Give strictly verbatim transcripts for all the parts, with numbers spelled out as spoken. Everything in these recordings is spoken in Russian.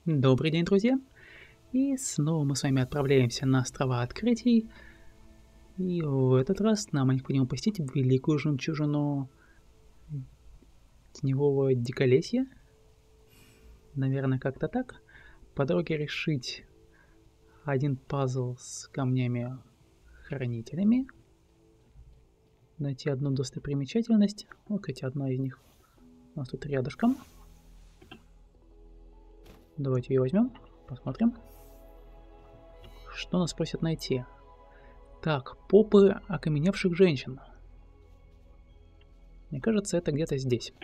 Добрый день, друзья! И снова мы с вами отправляемся на острова открытий. И в этот раз нам необходимо посетить великую жемчужину теневого диколесья. Наверное, как-то так. По дороге решить один пазл с камнями-хранителями. Найти одну достопримечательность. Вот, кстати, одна из них у нас тут рядышком. Давайте ее возьмем, посмотрим, что нас просят найти. Так, попы окаменевших женщин. Мне кажется, это где-то здесь.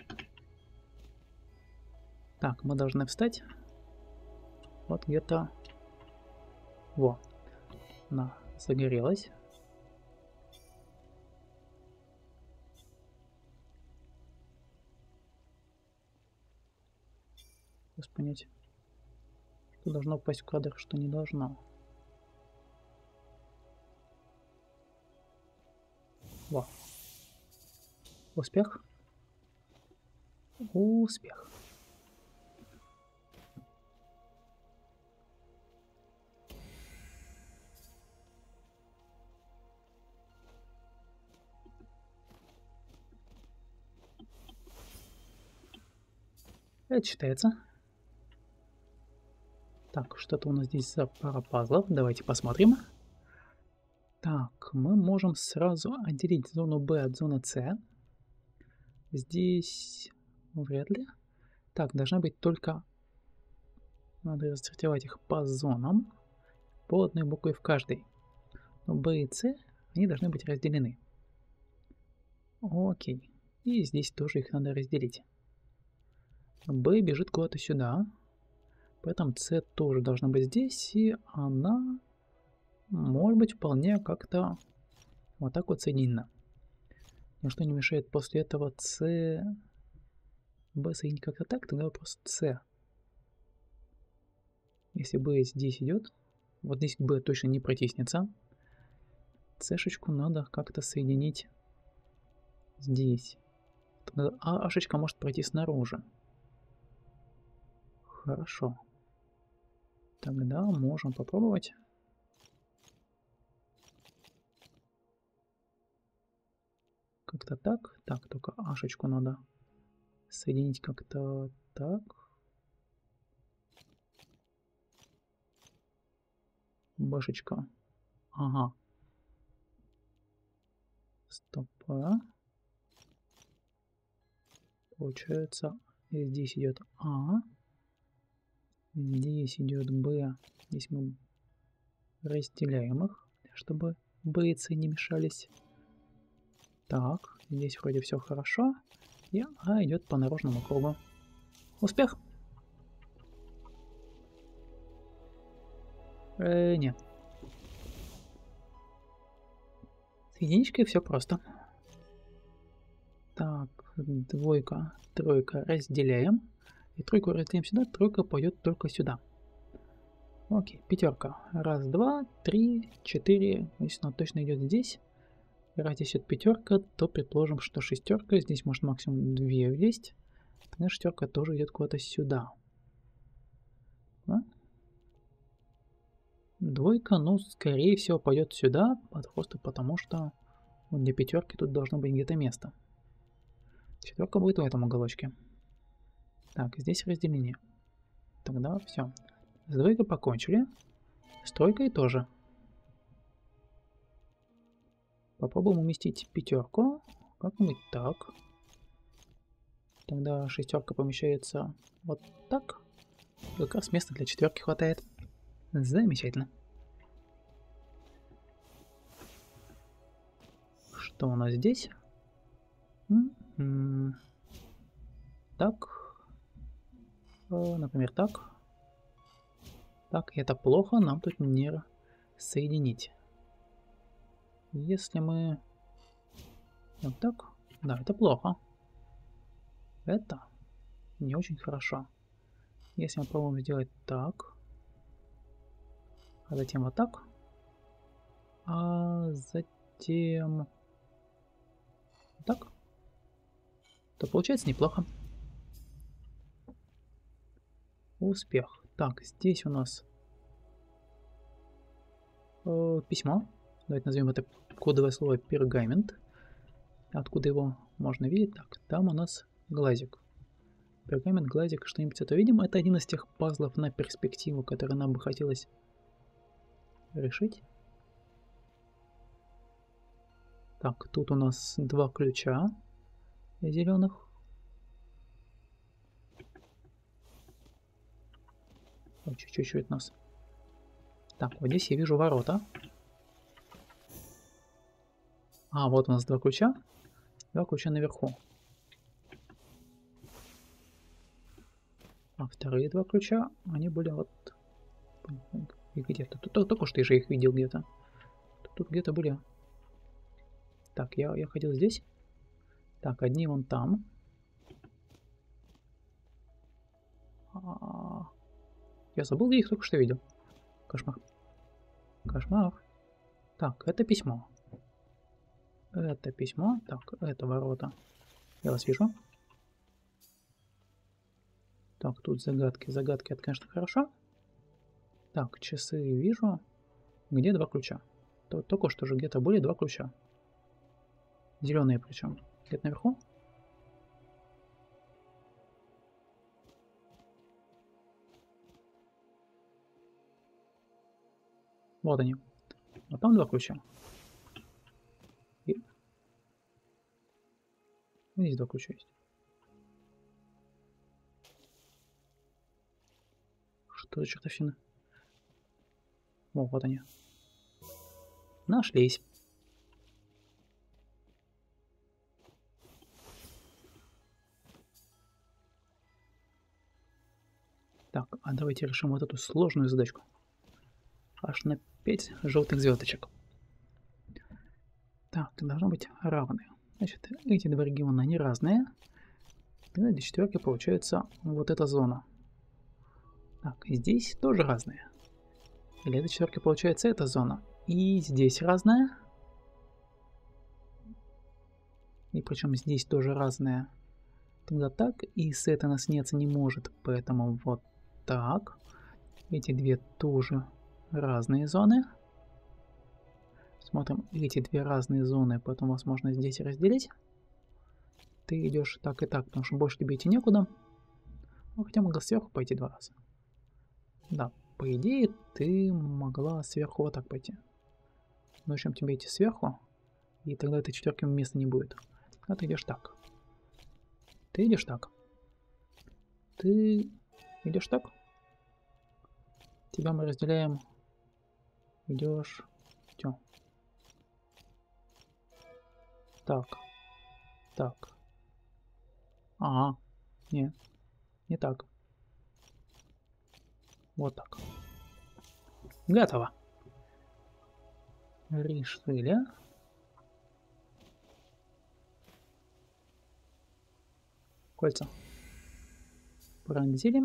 Так, мы должны встать. Вот где-то... Во. Она загорелась. Сейчас понять, что должно упасть в кадр, что не должно. Во. Успех. Успех. Это считается. Так, что-то у нас здесь за пара пазлов. Давайте посмотрим. Так, мы можем сразу отделить зону Б от зоны С. Здесь вряд ли. Так, должна быть только... Надо рассортировать их по зонам. По одной букве в каждой. Но Б и С, они должны быть разделены. Окей. И здесь тоже их надо разделить. Б бежит куда-то сюда. Поэтому С тоже должна быть здесь. И она может быть вполне как-то вот так вот соединена. Ничто не мешает после этого С... Б соединить как-то так, тогда просто С. Если Б здесь идет, вот здесь Б точно не протиснется. С-шечку надо как-то соединить здесь. Тогда А-шечка может пройти снаружи. Хорошо. Тогда можем попробовать. Как-то так. Так, только Ашечку надо соединить как-то так. Башечка. Ага. Стоп. Получается, здесь идет А. Здесь идет Б. Здесь мы разделяем их, чтобы Б и С не мешались. Так, здесь вроде все хорошо. И А идет по наружному кругу. Успех? Э, нет. С единичкой все просто. Так, двойка, тройка разделяем. И тройку разделяем сюда, тройка пойдет только сюда. Окей, пятерка. Раз, два, три, четыре. Если она точно идет здесь. Раз здесь идет пятерка, то предположим, что шестерка. Здесь может максимум две влезть. Тогда шестерка тоже идет куда-то сюда. Да? Двойка, ну, скорее всего, пойдет сюда. Просто потому что вот для пятерки тут должно быть где-то место. Четверка будет в этом уголочке. Так, здесь разделение. Тогда все. С двойкой покончили. С тройкой тоже. Попробуем уместить пятерку. Как-нибудь так. Тогда шестерка помещается вот так. Как раз места для четверки хватает. Замечательно. Что у нас здесь? М-м-м. Так. Например, так. Так, это плохо, нам тут не соединить. Если мы... Вот так. Да, это плохо. Это не очень хорошо. Если мы попробуем сделать так. А затем вот так. А затем... Вот так. То получается неплохо. Успех. Так, здесь у нас э, письмо. Давайте назовем это кодовое слово пергамент. Откуда его можно видеть? Так, там у нас глазик. Пергамент, глазик, что-нибудь это видим. Это один из тех пазлов на перспективу, который нам бы хотелось решить. Так, тут у нас два ключа зеленых. Чуть-чуть у нас. Так, вот здесь я вижу ворота. А, вот у нас два ключа. Два ключа наверху. А вторые два ключа, они были вот... И где-то. Тут только что я же их видел где-то. Тут где-то были. Так, я, я ходил здесь. Так, одни вон там. А-а-а. Я забыл, где их только что видел. Кошмар. Кошмар. Так, это письмо. Это письмо. Так, это ворота. Я вас вижу. Так, тут загадки. Загадки, это, конечно, хорошо. Так, часы вижу. Где два ключа? Только что же где-то были два ключа. Зеленые причем. Где-то наверху. Вот они. А там два ключа. И... Здесь два ключа есть. Что за чертовщина? О, вот они. Нашлись. Так, а давайте решим вот эту сложную задачку. Аж на пять желтых звездочек. Так, должно быть равные. Значит, эти два региона, они разные. И для четверки получается вот эта зона. Так, здесь тоже разные. И для этой четверки получается эта зона. И здесь разная. И причем здесь тоже разная. Тогда так. И с этой нас снеться не может. Поэтому вот так. Эти две тоже разные зоны. Смотрим эти две разные зоны. Потом возможно здесь разделить. Ты идешь так и так, потому что больше тебе идти некуда. Ну, хотя могла сверху пойти два раза. Да, по идее, ты могла сверху вот так пойти. Но зачем тебе идти сверху? И тогда этой четверки места не будет. А ты идешь так. Ты идешь так. Ты идешь так. Тебя мы разделяем. Идешь. Тё. Так. Так. Ага. Не. Не так. Вот так. Готово. Решили. Кольца. Пронзили.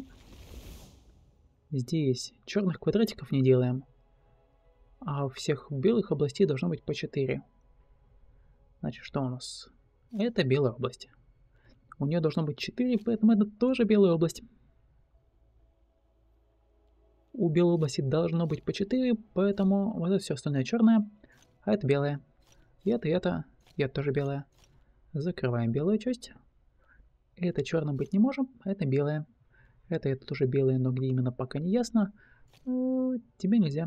Здесь черных квадратиков не делаем. А у всех белых областей должно быть по четыре. Значит, что у нас? Это белая область. У нее должно быть четыре, поэтому это тоже белая область. У белой области должно быть по четыре, поэтому вот это все остальное черное, а это белое. И это, и это, и это тоже белое. Закрываем белую часть. Это черным быть не можем, а это белое. Это, это тоже белое, но где именно пока не ясно. Ну, тебе нельзя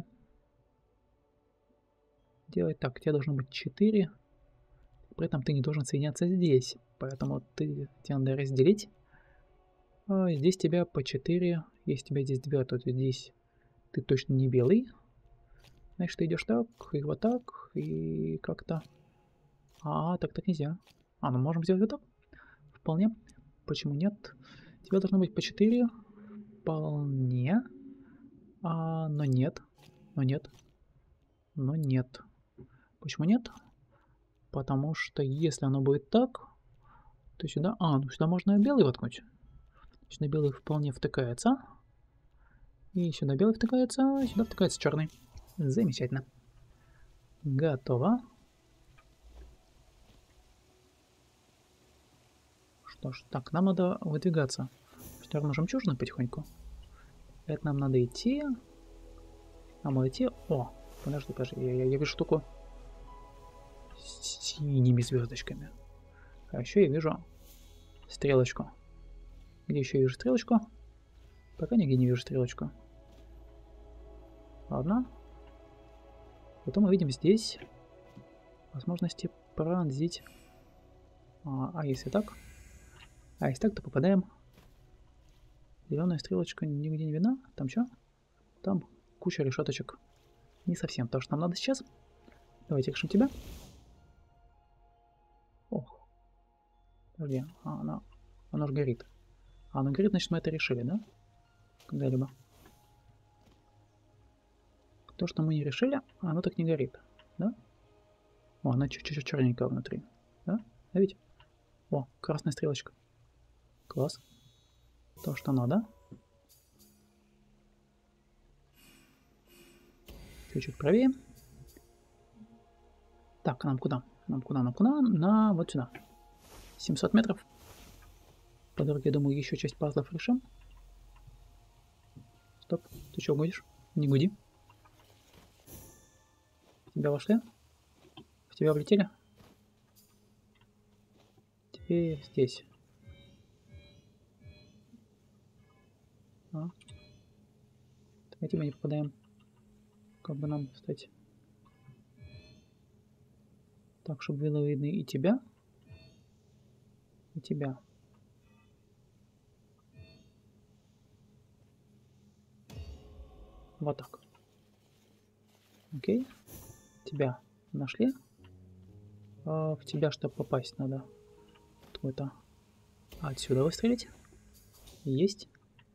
делать так. У тебя должно быть четыре. При этом ты не должен соединяться здесь. Поэтому ты, тебе надо разделить. А здесь тебя по четыре. Если у тебя здесь два, то здесь ты точно не белый. Значит, ты идешь так, и вот так, и как-то... А, так так нельзя. А, ну можем сделать вот так. Вполне. Почему нет? Тебе должно быть по четыре. Вполне. А, но нет. Но нет. Но нет. Почему нет? Потому что если оно будет так, то сюда... А, ну сюда можно белый воткнуть. Сюда белый вполне втыкается. И сюда белый втыкается, и сюда втыкается черный. Замечательно. Готово. Что ж, так, нам надо выдвигаться в сторону жемчужины потихоньку. Это нам надо идти. Нам надо идти. О, подожди, подожди. Я, я, я вижу штуку с синими звездочками. А еще я вижу стрелочку. Где еще я вижу стрелочку? Пока нигде не вижу стрелочку. Ладно. Потом мы видим здесь возможности пронзить. А, а если так? А если так, то попадаем. Зеленая стрелочка нигде не видна. Там что? Там куча решеточек. Не совсем то, что нам надо сейчас. Давайте решим тебя. Ох. Подожди, а она, она же горит. А она горит, значит мы это решили, да? Когда-либо. То, что мы не решили, оно так не горит, да? О, она чуть-чуть черненькая внутри, да? Да ведь? О, красная стрелочка. Класс. То, что надо. Чуть-чуть правее. Так, нам куда? Нам куда? Нам куда? На вот сюда. семьсот метров. По дороге, я думаю, еще часть пазлов решим. Стоп. Ты что гудишь? Не гуди. В тебя вошли? В тебя влетели? Теперь здесь. А? Давайте мы не попадаем. Как бы нам встать? Так, чтобы было видно и тебя, и тебя. Вот так. Окей. Тебя нашли. А в тебя, чтобы попасть, надо откуда-то отсюда выстрелить. Есть.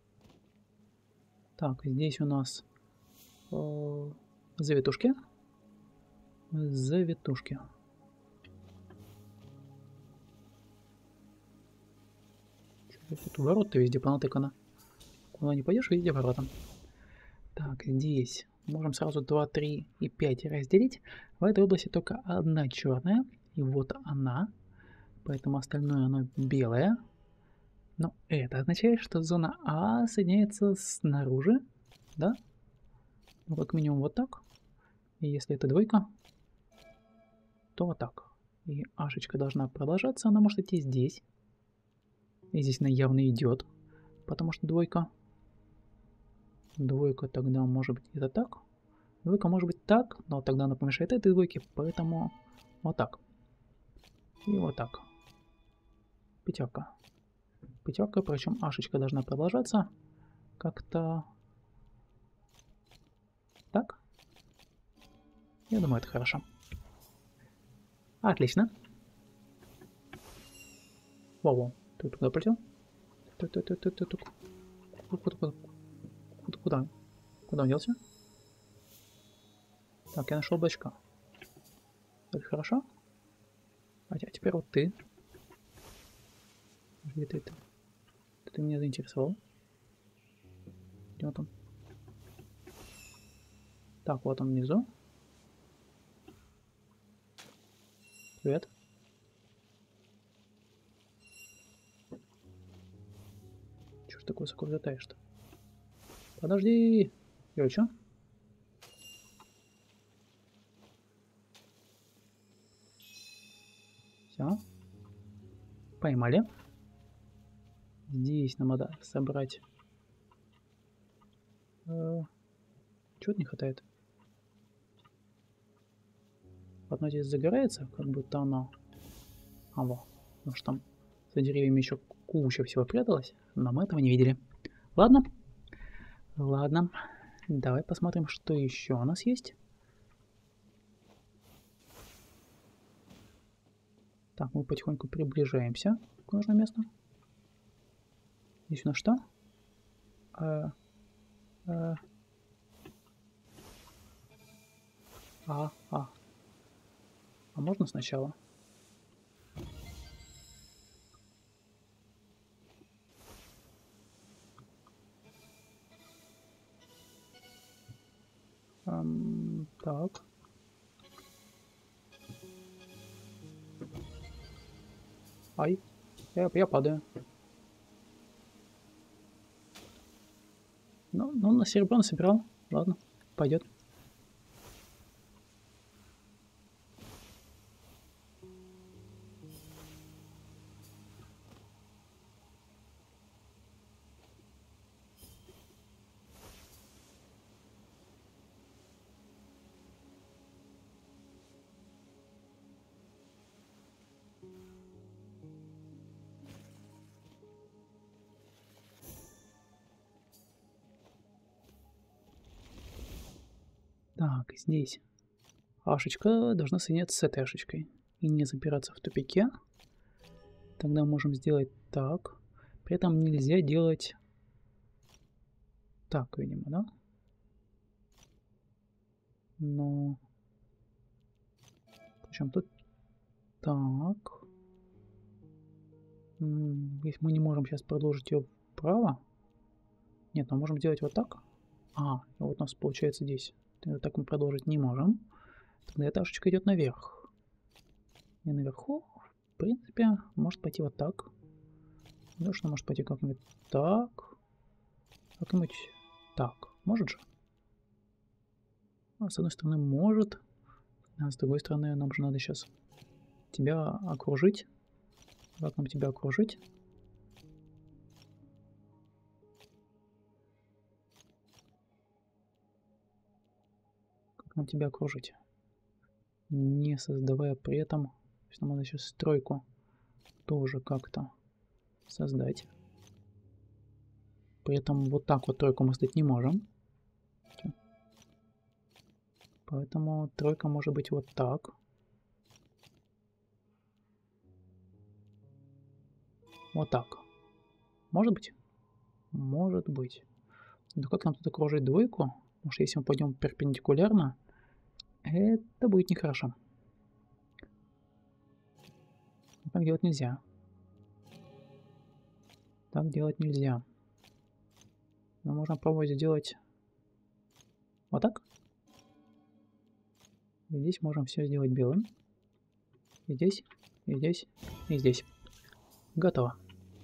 Так, здесь у нас э, завитушки. Завитушки. Тут ворот-то везде понатыкано. Куда не пойдешь, везде ворота. Так, здесь можем сразу два, три и пять разделить. В этой области только одна черная. И вот она. Поэтому остальное оно белое. Но это означает, что зона А соединяется снаружи. Да? Ну, как минимум вот так. И если это двойка, то вот так. И ашечка должна продолжаться. Она может идти здесь. И здесь она явно идет. Потому что двойка. Двойка тогда может быть где-то так. Двойка может быть так, но тогда она помешает этой двойке, поэтому вот так. И вот так. Пятерка. Пятерка, причем ашечка должна продолжаться. Как-то так. Я думаю, это хорошо. Отлично. Воу, ты туда полетел? Ты, ты, ты, ты, ты, ты. Куда, куда, куда, куда? Куда он делся? Так, я нашел бачка. Это хорошо? А теперь вот ты. Где ты? Ты, ты меня заинтересовал. Где вот он? Так, вот он внизу. Привет. Чё ж такой высоко взлетаешь-то? Подожди! Ё, чё? Все. Поймали. Здесь нам надо собрать. Э, Чего-то не хватает. Одно здесь загорается, как будто оно... А, во. Потому что там за деревьями еще куча всего пряталась, но мы этого не видели. Ладно. Ладно. Давай посмотрим, что еще у нас есть. Так, мы потихоньку приближаемся к нужному месту. Здесь у нас что? А, а, а, а. а можно сначала? Эм, так. Ай, я, я падаю. Ну, ну на серебро насобирал. Ладно, пойдет. Так, здесь ашечка должна соединяться с этой ашечкой и не запираться в тупике. Тогда можем сделать так. При этом нельзя делать так, видимо, да? Но... Причем тут так. Если мы не можем сейчас продолжить ее вправо. Нет, мы можем сделать вот так. А, вот у нас получается здесь. Тогда так мы продолжить не можем. Тогда эта ашечка идет наверх. И наверху, в принципе, может пойти вот так. Дальше может пойти как-нибудь так. Как-нибудь так. Может же? А с одной стороны может. А с другой стороны нам же надо сейчас тебя окружить. Как нам тебя окружить? Как нам тебя окружить? Не создавая при этом... То есть нам надо сейчас стройку тоже как-то создать. При этом вот так вот тройку мы создать не можем. Поэтому тройка может быть вот так. Вот так. Может быть? Может быть. Но как нам тут окружить двойку? Потому что если мы пойдем перпендикулярно, это будет нехорошо. Так делать нельзя. Так делать нельзя. Но можно пробовать сделать вот так. И здесь можем все сделать белым. И здесь, и здесь, и здесь. Готово.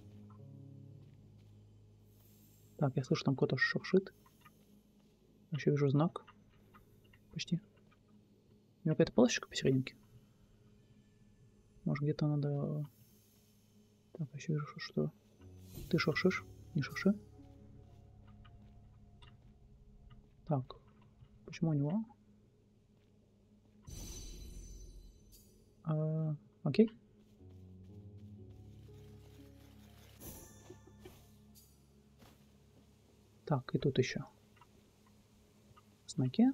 Так, я слышу, там кто-то шуршит. Еще вижу знак. Почти. У него какая-то полосочка посерединке. Может, где-то надо... Так, еще вижу, что... Ты шуршишь? Не шурши. Так. Почему у него? А, окей. Так, и тут еще. Знаки.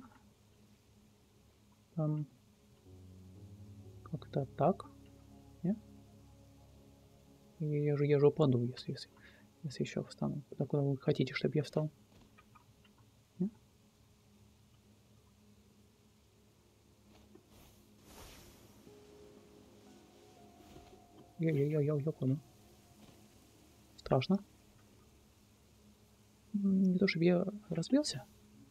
Там... Как-то так. Нет? Я же, я же упаду, если, если, если еще встану. Куда, куда вы хотите, чтобы я встал? Нет? Я, я, я, я, я упаду. Страшно. Не то, чтобы я разбился.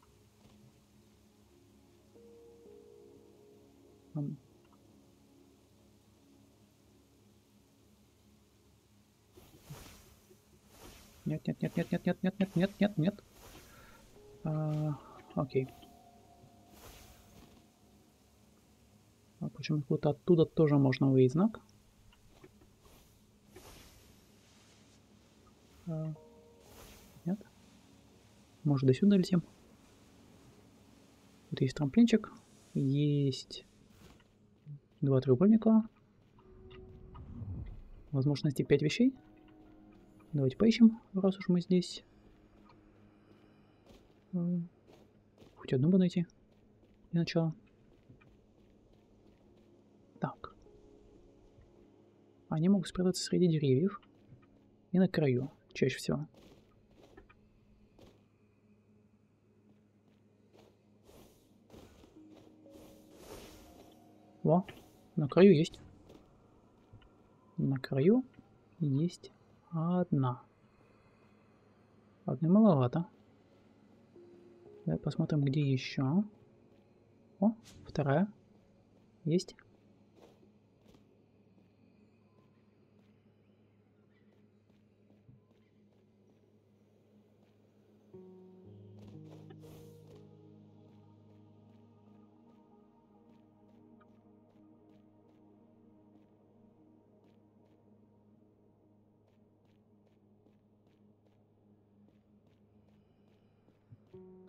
Там... Нет, нет, нет, нет, нет, нет, нет, нет, нет, нет, нет. А, окей. А почему-то оттуда тоже можно увидеть знак. А, нет. Может, до сюда летим. Тут есть трамплинчик. Есть два треугольника. Возможности пять вещей. Давайте поищем, раз уж мы здесь. Хоть одну бы найти. Для начала. Так. Они могут спрятаться среди деревьев. И на краю, чаще всего. Во, на краю есть. На краю есть одна. Одной маловато. Давай посмотрим, где еще. О, вторая. Есть.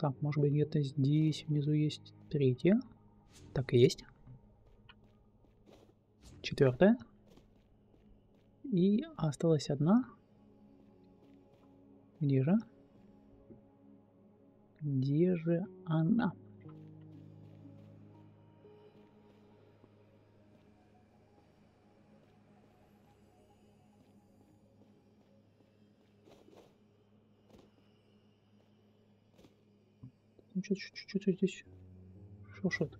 Так, может быть, где-то здесь внизу есть третья. Так и есть. Четвертая. И осталась одна. Где же? Где же она? Ну, что-то здесь шуршит.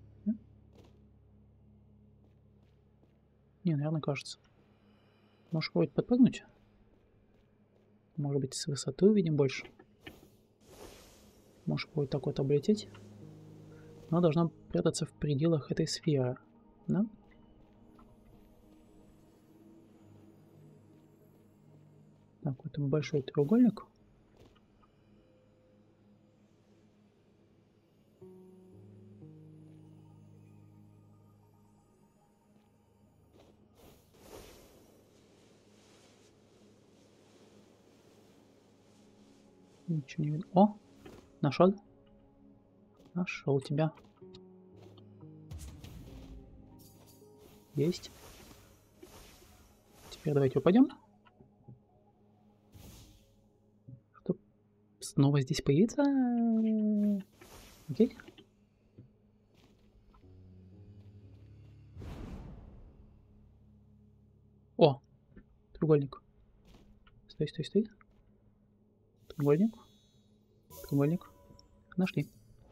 Не, наверное, кажется. Можешь хоть подпрыгнуть? Может быть, с высоты увидим больше? Можешь вот так вот облететь? Но должна прятаться в пределах этой сферы. Да? Так, вот большой треугольник. Ничего не видно. О! Нашел? Нашел тебя. Есть. Теперь давайте упадем. Чтоб снова здесь появиться. Окей. О! Треугольник. Стой, стой, стой. Треугольник. Треугольник. Нашли.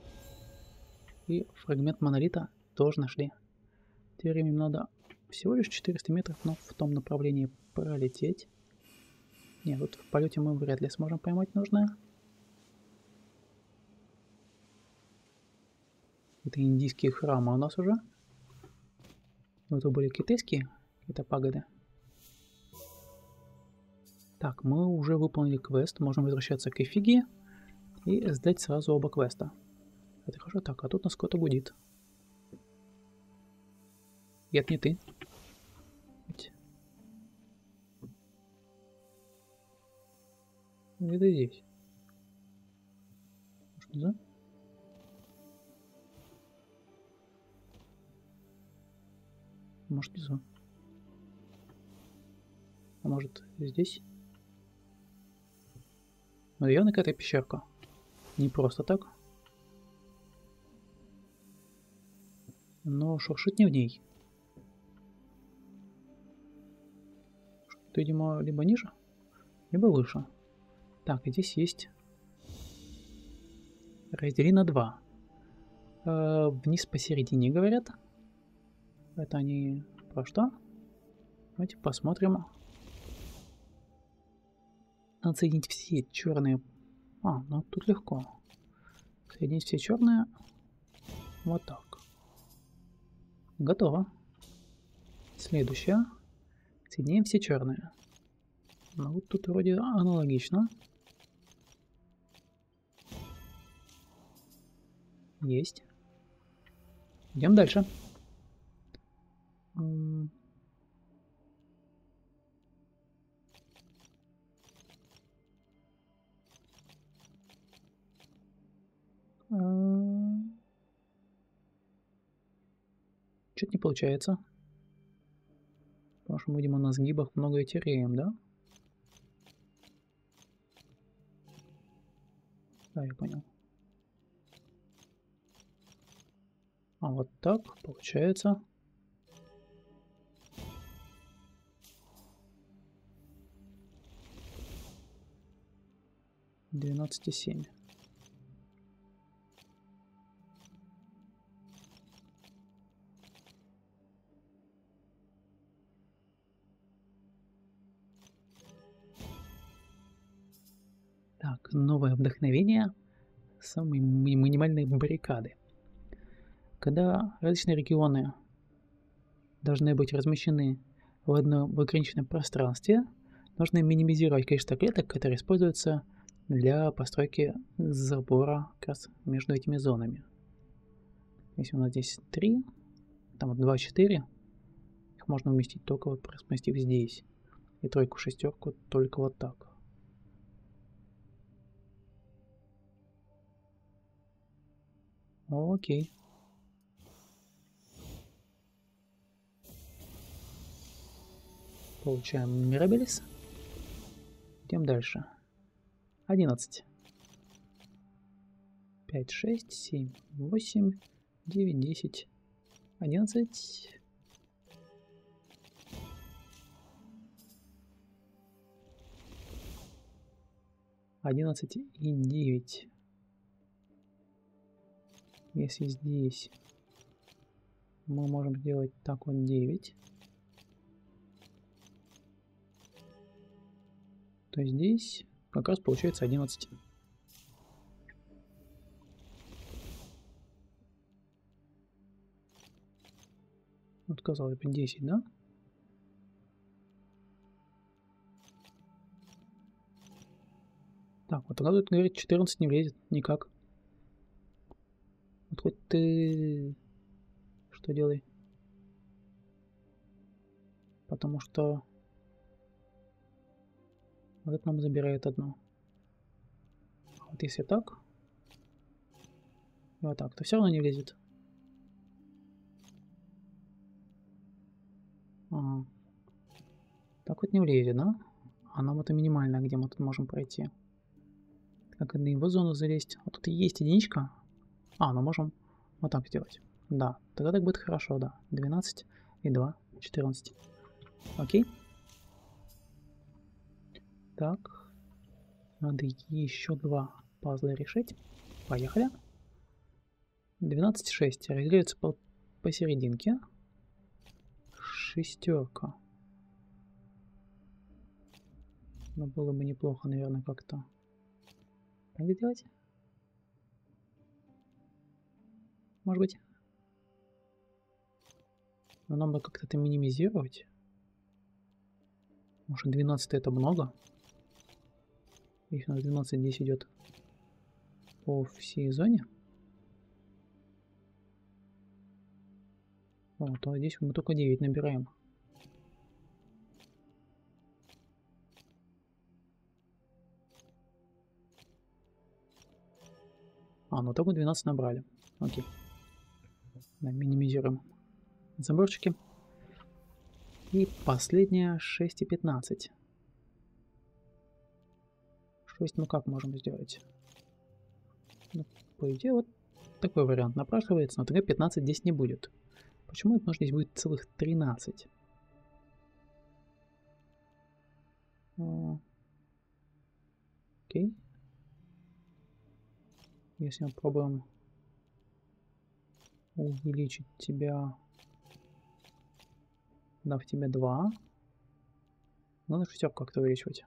И фрагмент монолита тоже нашли. Теперь им надо всего лишь четыреста метров, но в том направлении пролететь. Нет, вот в полете мы вряд ли сможем поймать нужное. Это индийские храмы у нас уже. Вот это были китайские какие-то пагоды. Так, мы уже выполнили квест. Можем возвращаться к Эфигии и сдать сразу оба квеста. Это хорошо. Так, а тут нас кто-то гудит. Нет, не ты. Где-то здесь. Может, внизу? Может, внизу. А может, здесь? Ну, явно какая-то пещерка. Не просто так. Но шуршит не в ней. Видимо, либо ниже, либо выше. Так, и здесь есть. Раздели на два. Э, вниз посередине, говорят. Это они про что? Давайте посмотрим. Надо соединить все черные. А, ну тут легко. Соединить все черные. Вот так. Готово. Следующее. Соединяем все черные. Ну вот тут вроде аналогично. Есть. Идем дальше. Что-то не получается. Потому что мы, видимо, на сгибах много теряем, да? Да, я понял. А вот так получается. двенадцать и семь. Так, новое вдохновение. Самые минимальные баррикады. Когда различные регионы должны быть размещены в одном в ограниченном пространстве, нужно минимизировать количество клеток, которые используются для постройки забора как раз между этими зонами. Если у нас здесь три, там вот два, четыре, их можно уместить только вот разместив здесь. И тройку, шестерку только вот так. Окей. Получаем Мирабелис. Идем дальше. одиннадцать. пять, шесть, семь, восемь, девять, десять, одиннадцать. одиннадцать и девять. Если здесь мы можем сделать так вот девять, то здесь как раз получается одиннадцать. Вот казалось бы десять, да? Так, вот тогда тут говорит четырнадцать не влезет никак. Вот хоть ты что делай. Потому что вот это нам забирает одно. Вот если так, и вот так, то все равно не влезет. Ага. Так вот не влезет, да? А нам это минимально, где мы тут можем пройти. Как на его зону залезть. Вот тут и есть единичка. А, ну можем вот так сделать. Да, тогда так будет хорошо, да. двенадцать и два, четырнадцать. Окей. Так. Надо еще два пазла решить. Поехали. двенадцать, шесть. Разделяются по посерединке. Шестерка. Но было бы неплохо, наверное, как-то так сделать. Может быть. Но нам бы как-то это минимизировать. Может, двенадцать это много? Если у нас двенадцать здесь идет по всей зоне. О, то здесь мы только девять набираем. А, ну только двенадцать набрали. Окей. Да, минимизируем заборчики. И последняя шесть и пятнадцать. шесть мы как можем сделать? Ну, по идее, вот такой вариант напрашивается, но тогда пятнадцать здесь не будет. Почему это нужно здесь будет целых тринадцать? Окей. Если мы пробуем увеличить тебя, дав тебе два, надо шестерку как-то увеличивать.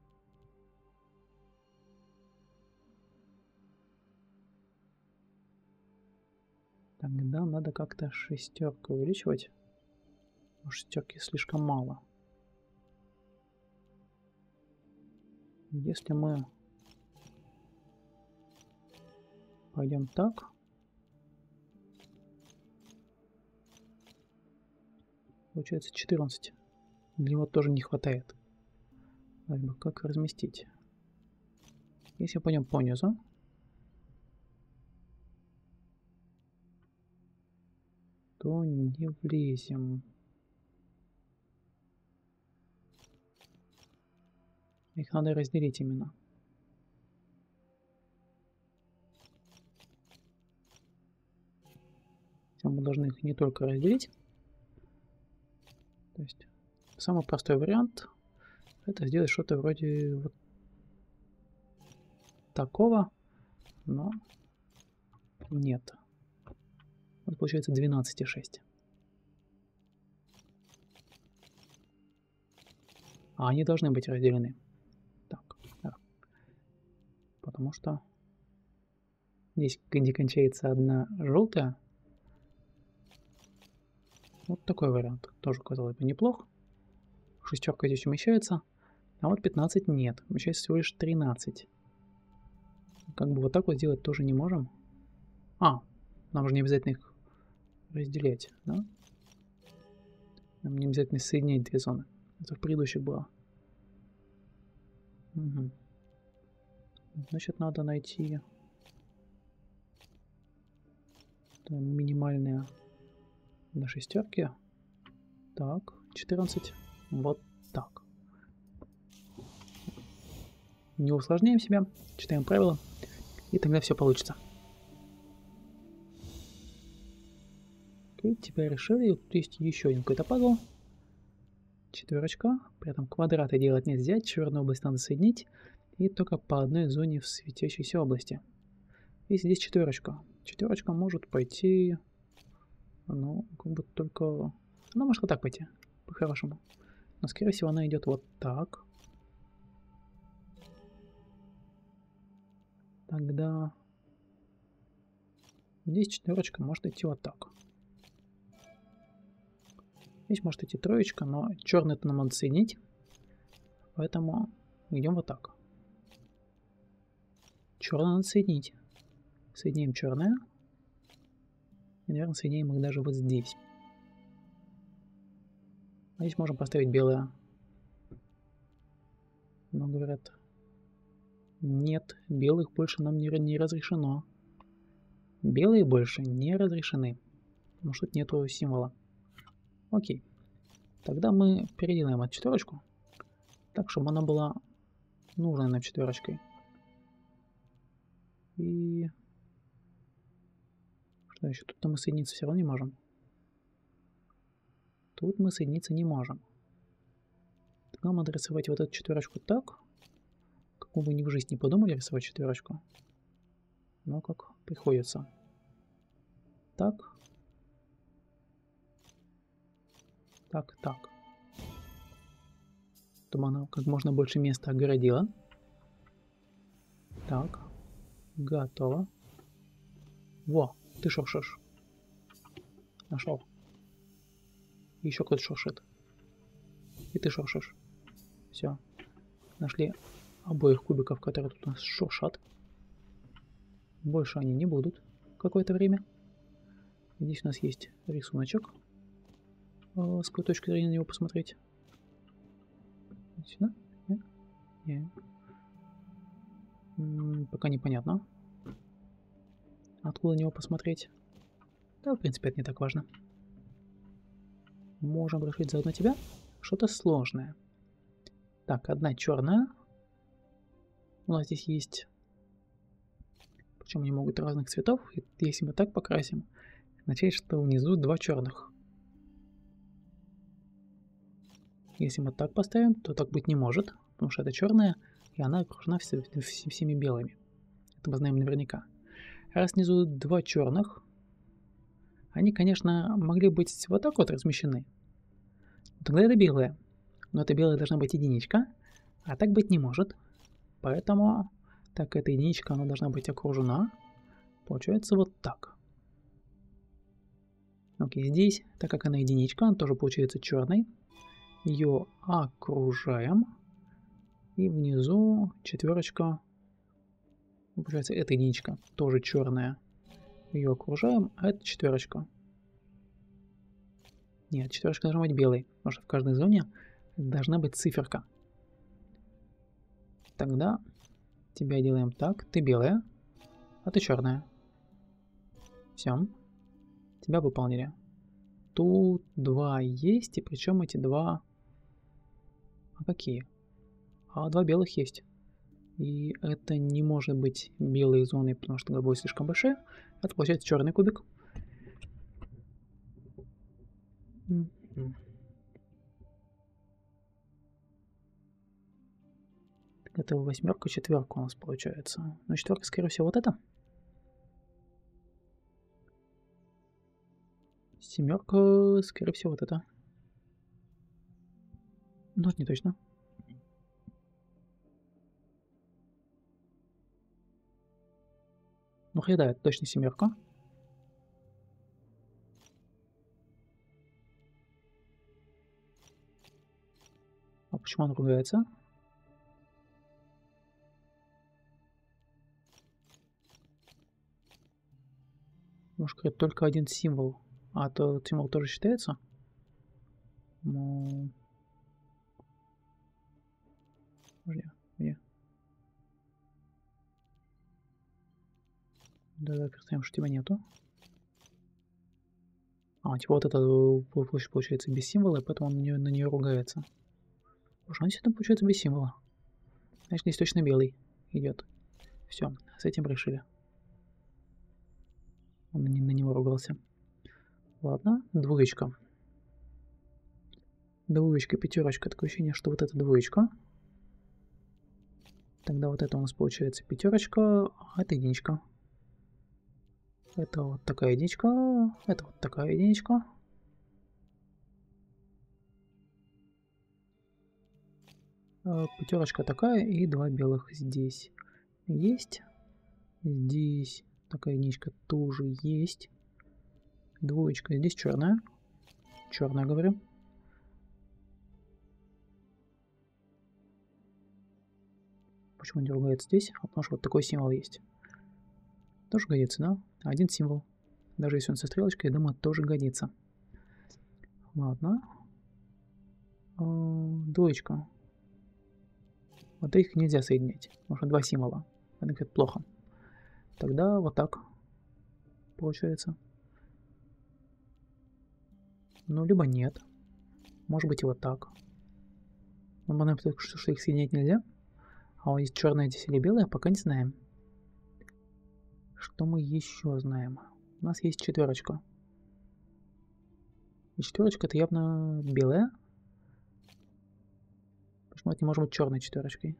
Тогда надо как-то шестерку увеличивать. Шестерки слишком мало. Если мы пойдем так, получается четырнадцать. Для него тоже не хватает. Как разместить? Если пойдем по низу, то не влезем. Их надо разделить именно. Мы должны их не только разделить. То есть самый простой вариант это сделать что-то вроде вот такого, но нет. Вот получается двенадцать и шесть. А они должны быть разделены. Так, да. Потому что здесь, где кончается одна желтая, вот такой вариант. Тоже, казалось бы, неплох. Шестерка здесь умещается, а вот пятнадцать нет. Умещается всего лишь тринадцать. Как бы вот так вот сделать тоже не можем. А, нам же не обязательно их разделять, да? Нам не обязательно соединять две зоны. Это в предыдущих было. Угу. Значит, надо найти Минимальная на шестерке. Так, четырнадцать. Вот так. Не усложняем себя, читаем правила, и тогда все получится. Окей, теперь решили. Тут есть еще один какой-то пазл. Четверочка. При этом квадраты делать нельзя. Черную область надо соединить. И только по одной зоне в светящейся области. И здесь четверочка. Четверочка может пойти... Ну, как бы только... Она может вот так пойти. По-хорошему. Но, скорее всего, она идет вот так. Тогда здесь четверочка может идти вот так. Здесь может идти троечка, но черный это нам надо соединить. Поэтому идем вот так. Черный надо соединить. Соединим черное. И, наверное, соединим их даже вот здесь. А здесь можем поставить белое. Но говорят... Нет, белых больше нам не, не разрешено. Белые больше не разрешены. Потому что тут нету символа. Окей. Тогда мы переделаем эту четверочку. Так, чтобы она была нужной нам четверочкой. И... Что еще? Тут мы соединиться все равно не можем. Тут мы соединиться не можем. Нам надо рисовать вот эту четверочку так. Как мы бы ни в жизни не подумали рисовать четверочку. Но как приходится. Так. Так, так. Чтобы она как можно больше места огородила. Так. Готово. Во, ты шуршишь. Нашел. Еще кто-то шуршит. И ты шуршишь. Все. Нашли обоих кубиков, которые тут у нас шуршат. Больше они не будут какое-то время. Здесь у нас есть рисуночек. С какой точки зрения на него посмотреть? Сюда? Нет? Нет. М-м, пока непонятно. Откуда на него посмотреть? Да, в принципе, это не так важно. Можем решить заодно тебя что-то сложное. Так, одна черная. У нас здесь есть... Причем они могут разных цветов. И если мы так покрасим, означает, что внизу два черных. Если мы так поставим, то так быть не может, потому что это черная, и она окружена все, все, всеми белыми. Это мы знаем наверняка. Раз внизу два черных, они, конечно, могли быть вот так вот размещены. Тогда это белое. Но это белое должна быть единичка, а так быть не может. Поэтому, так эта единичка, она должна быть окружена. Получается вот так. Окей, здесь, так как она единичка, она тоже получается черной. Ее окружаем. И внизу четверочка. Получается, эта единичка тоже черная. Ее окружаем, а это четверочка. Нет, четверочка должна быть белой, потому что в каждой зоне должна быть циферка. Тогда тебя делаем так. Ты белая, а ты черная. Все. Тебя выполнили. Тут два есть, и причем эти два... А какие? А два белых есть. И это не может быть белые зоны, потому что будет слишком большие. Это получается черный кубик. Это восьмерка, четверка у нас получается. Но четверка, скорее всего, вот это. Семерка, скорее всего, вот это. Но это не точно. Ну, хотя да, это точно семерка. А почему он ругается? Может, это только один символ. А то символ тоже считается? Ну... Где? Где? Давай представим, что тебя нету. А, типа вот это площадь получается без символа, и поэтому он на нее, на нее ругается. Слушай, он действительно получается без символа. Значит, здесь точно белый идет. Все, с этим решили. Он на, на него ругался. Ладно, двоечка. Двоечка, пятерочка. Такое ощущение, что вот это двоечка. Тогда вот это у нас получается пятерочка, а это единичка. Это вот такая единичка, это вот такая единичка. Пятерочка такая и два белых здесь есть. Здесь такая единичка тоже есть. Двоечка здесь черная. Черная, говорю. Почему не ругается здесь? А потому что вот такой символ есть. Тоже годится, да? Один символ. Даже если он со стрелочкой, я думаю, тоже годится. Ладно. Двоечка. Вот их нельзя соединять. Потому что два символа. Это плохо. Тогда вот так получается. Ну, либо нет. Может быть и вот так. Мы знаем, что, что их соединять нельзя. А вот здесь черная здесь или белая, пока не знаем. Что мы еще знаем? У нас есть четверочка. И четверочка это явно белая. Почему это не может быть черной четверочкой?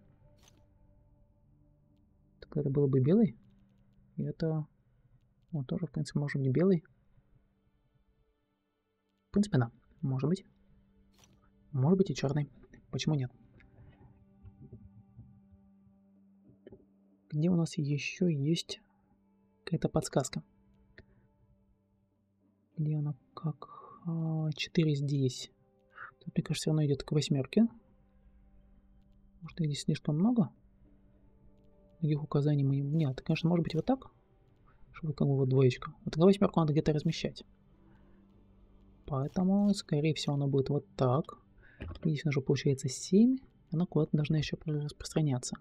Тогда это было бы белый. И это вот тоже, в принципе, может быть белый. В принципе, да. Может быть. Может быть и черный. Почему нет? Где у нас еще есть какая-то подсказка? Где она? Как? четыре здесь. Тут, мне кажется, все равно идет к восьмерке. Может, их здесь слишком много? Других указаний мы... Нет, конечно, может быть вот так. Чтобы как бы вот двоечка. Вот тогда восьмерку надо где-то размещать. Поэтому, скорее всего, она будет вот так. Здесь уже получается семь. Она куда-то должна еще распространяться.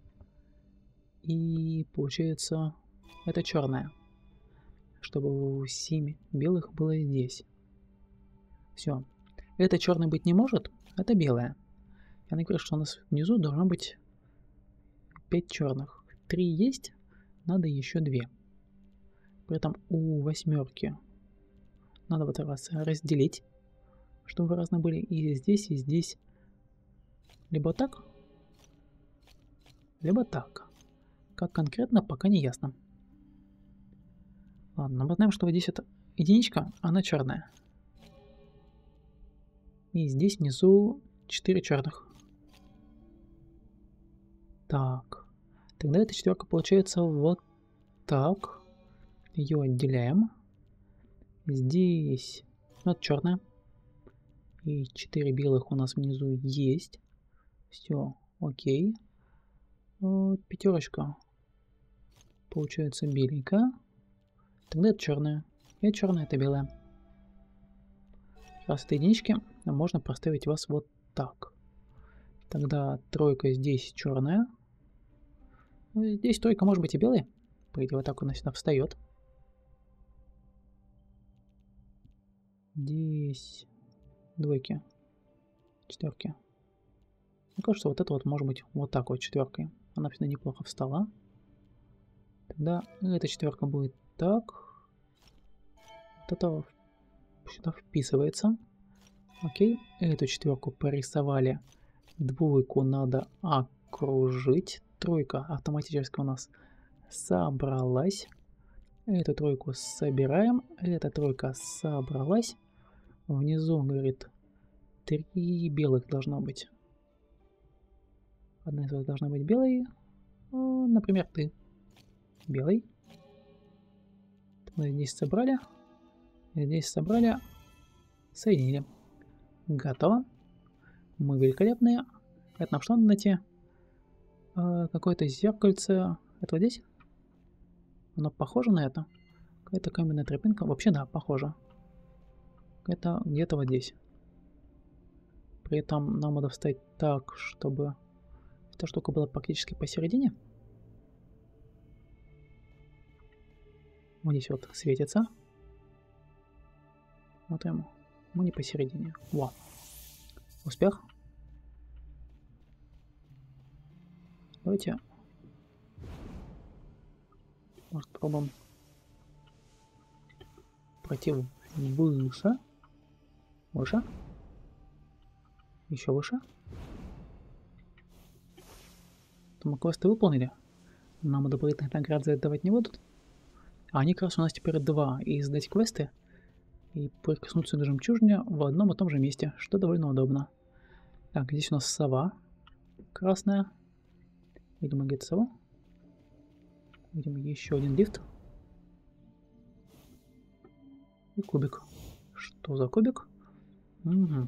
И получается, это черная. Чтобы семь белых было здесь. Все. Это черный быть не может, это белая. Я говорю, что у нас внизу должно быть пять черных. три есть, надо еще две. При этом у восьмерки надо вот раз разделить, чтобы разные были и здесь, и здесь. Либо так, либо так. Как конкретно, пока не ясно. Ладно, мы знаем, что вот здесь это единичка, она черная. И здесь внизу четыре черных. Так. Тогда эта четверка получается вот так. Ее отделяем. Здесь вот черная. И четыре белых у нас внизу есть. Все, окей. Вот, пятерочка. Получается беленькая. Тогда это черная. И черная это белая. Раз это единички, можно поставить вас вот так. Тогда тройка здесь черная. Здесь тройка может быть и белая. По идее, вот так она сюда встает. Здесь двойки, четверки. Мне кажется, вот это вот может быть вот так вот четверкой. Она всегда неплохо встала. Тогда эта четверка будет так. Вот это сюда вписывается. Окей. Эту четверку порисовали. Двойку надо окружить. Тройка автоматически у нас собралась. Эту тройку собираем. Эта тройка собралась. Внизу, говорит, три белых должно быть. Одна из вас должна быть белой. Например, ты. Белый. Здесь собрали. Здесь собрали. Соединили. Готово. Мы великолепные. Это нам что надо найти? Какое-то зеркальце. Это вот здесь? Оно похоже на это? Какая-то каменная тропинка. Вообще, да, похоже. Это где-то вот здесь. При этом нам надо встать так, чтобы эта штука была практически посередине. Вот здесь вот светится. Смотрим. Мы не посередине. Во. Успех. Давайте. Может, попробуем пройти выше. Выше. Еще выше. То мы квесты выполнили. Нам дополнительных наград за это давать не будут. А они как раз у нас теперь два. И сдать квесты. И прикоснуться к жемчужине в одном и том же месте. Что довольно удобно. Так, здесь у нас сова. Красная. Видимо, где-то сова. Видимо, еще один лифт. И кубик. Что за кубик? Угу.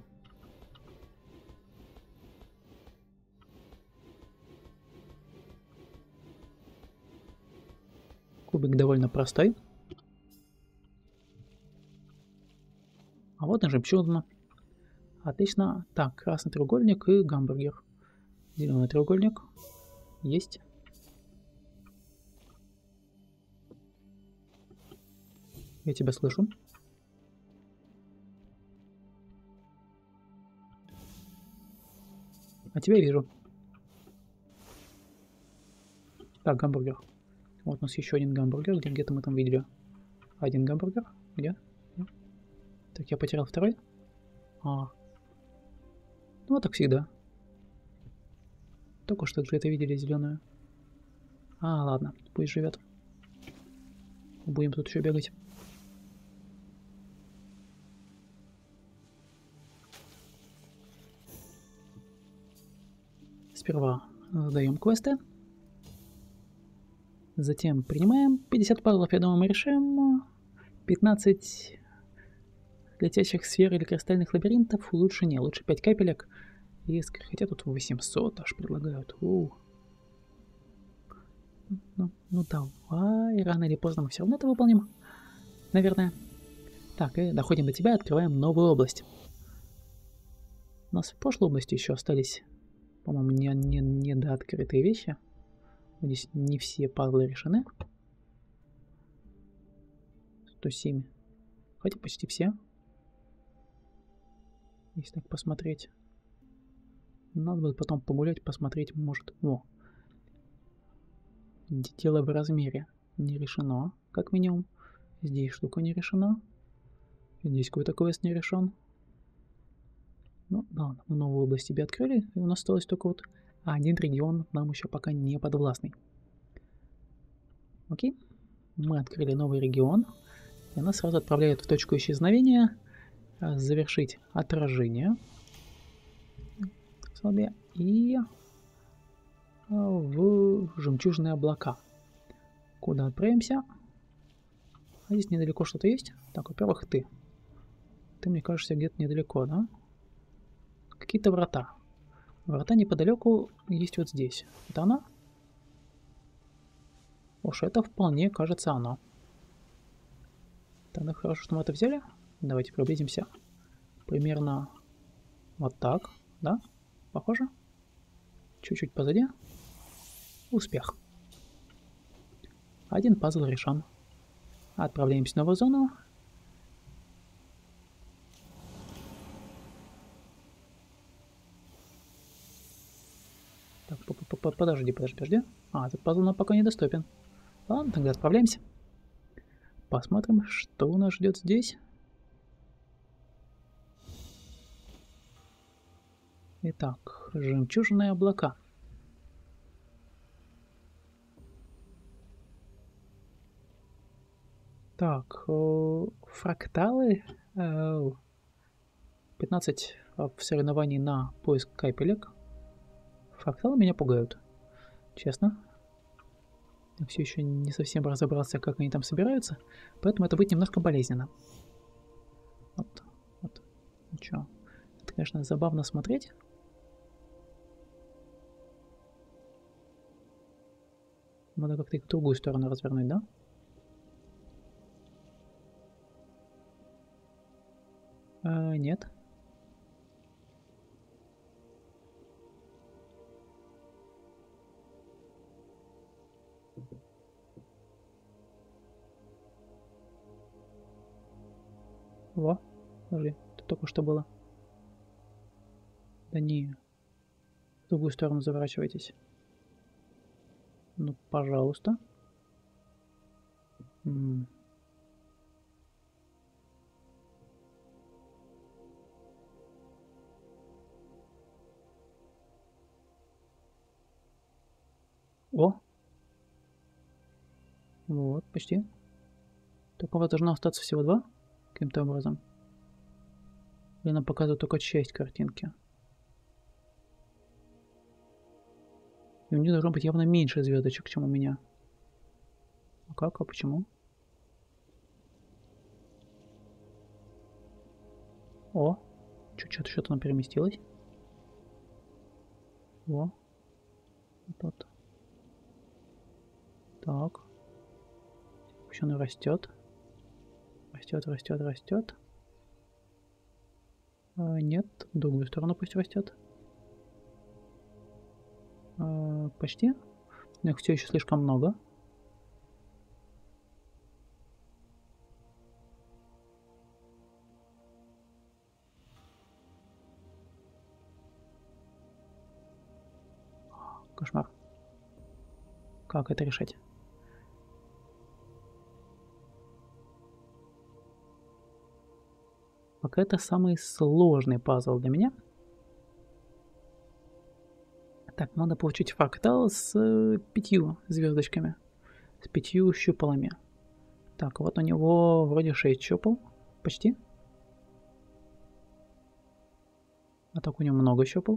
Кубик довольно простой. А вот и жемчужина. Отлично. Так, красный треугольник и гамбургер. Зеленый треугольник. Есть. Я тебя слышу. А тебя вижу. Так, гамбургер. Вот у нас еще один гамбургер. Где- где-то мы там видели. Один гамбургер. Где? Так, я потерял второй. А. Ну, вот так всегда. Только что же это видели зеленую. А, ладно, пусть живет. Будем тут еще бегать. Сперва задаем квесты. Затем принимаем пятьдесят пазлов, я думаю, мы решим. пятнадцать летящих сфер или кристальных лабиринтов. Лучше не, лучше пять капелек. И хотя тут восемьсот аж предлагают. У. Ну, ну давай, рано или поздно мы все равно это выполним. Наверное. Так, и доходим до тебя и открываем новую область. У нас в прошлой области еще остались, по-моему, не, не, недооткрытые вещи. Здесь не все пазлы решены. сто семь. Хотя почти все. Если так посмотреть. Надо будет потом погулять, посмотреть, может... О! Дело в размере не решено, как минимум. Здесь штука не решена. Здесь какой-то квест не решен. Ну, да, мы новую область себе открыли, и у нас осталось только вот один регион, нам еще пока не подвластный. Окей. Мы открыли новый регион, и нас сразу отправляет в точку исчезновения. Завершить отражение. И в жемчужные облака. Куда отправимся? А здесь недалеко что-то есть. Так, во-первых, ты. Ты, мне кажется, где-то недалеко, да? Какие-то врата. Врата неподалеку есть вот здесь. Это она? Уж это вполне кажется оно. Тогда хорошо, что мы это взяли. Давайте приблизимся. Примерно вот так, да? Похоже? Чуть-чуть позади. Успех. Один пазл решен. Отправляемся в новую зону. Так, подожди, подожди, подожди. А, этот пазл нам пока недоступен. Ладно, тогда отправляемся. Посмотрим, что у нас ждет здесь. Итак, жемчужные облака. Так, э, фракталы. Э, пятнадцать в соревновании на поиск капелек. Фракталы меня пугают. Честно. Я все еще не совсем разобрался, как они там собираются. Поэтому это будет немножко болезненно. Вот, вот. Ничего. Это, конечно, забавно смотреть. Надо как-то их в другую сторону развернуть, да? А, нет. Во. Подожди, это только что было. Да не. В другую сторону заворачивайтесь. Ну, пожалуйста. М. О! Вот, почти. Только у вас должно остаться всего два, каким-то образом. Или нам показывает только часть картинки. И у них должно быть явно меньше звездочек, чем у меня. А как? А почему? О! Чуть-чуть что-то там переместилось. О! Вот. Так. Еще она растет. Растет, растет, растет. А, нет, в другую сторону пусть растет. А, почти. Но их все еще слишком много. Кошмар. Как это решать? Пока это самый сложный пазл для меня. Так, надо получить фрактал с э, пятью звездочками. С пятью щупалами. Так, вот у него вроде шесть щупал. Почти. А так у него много щупал.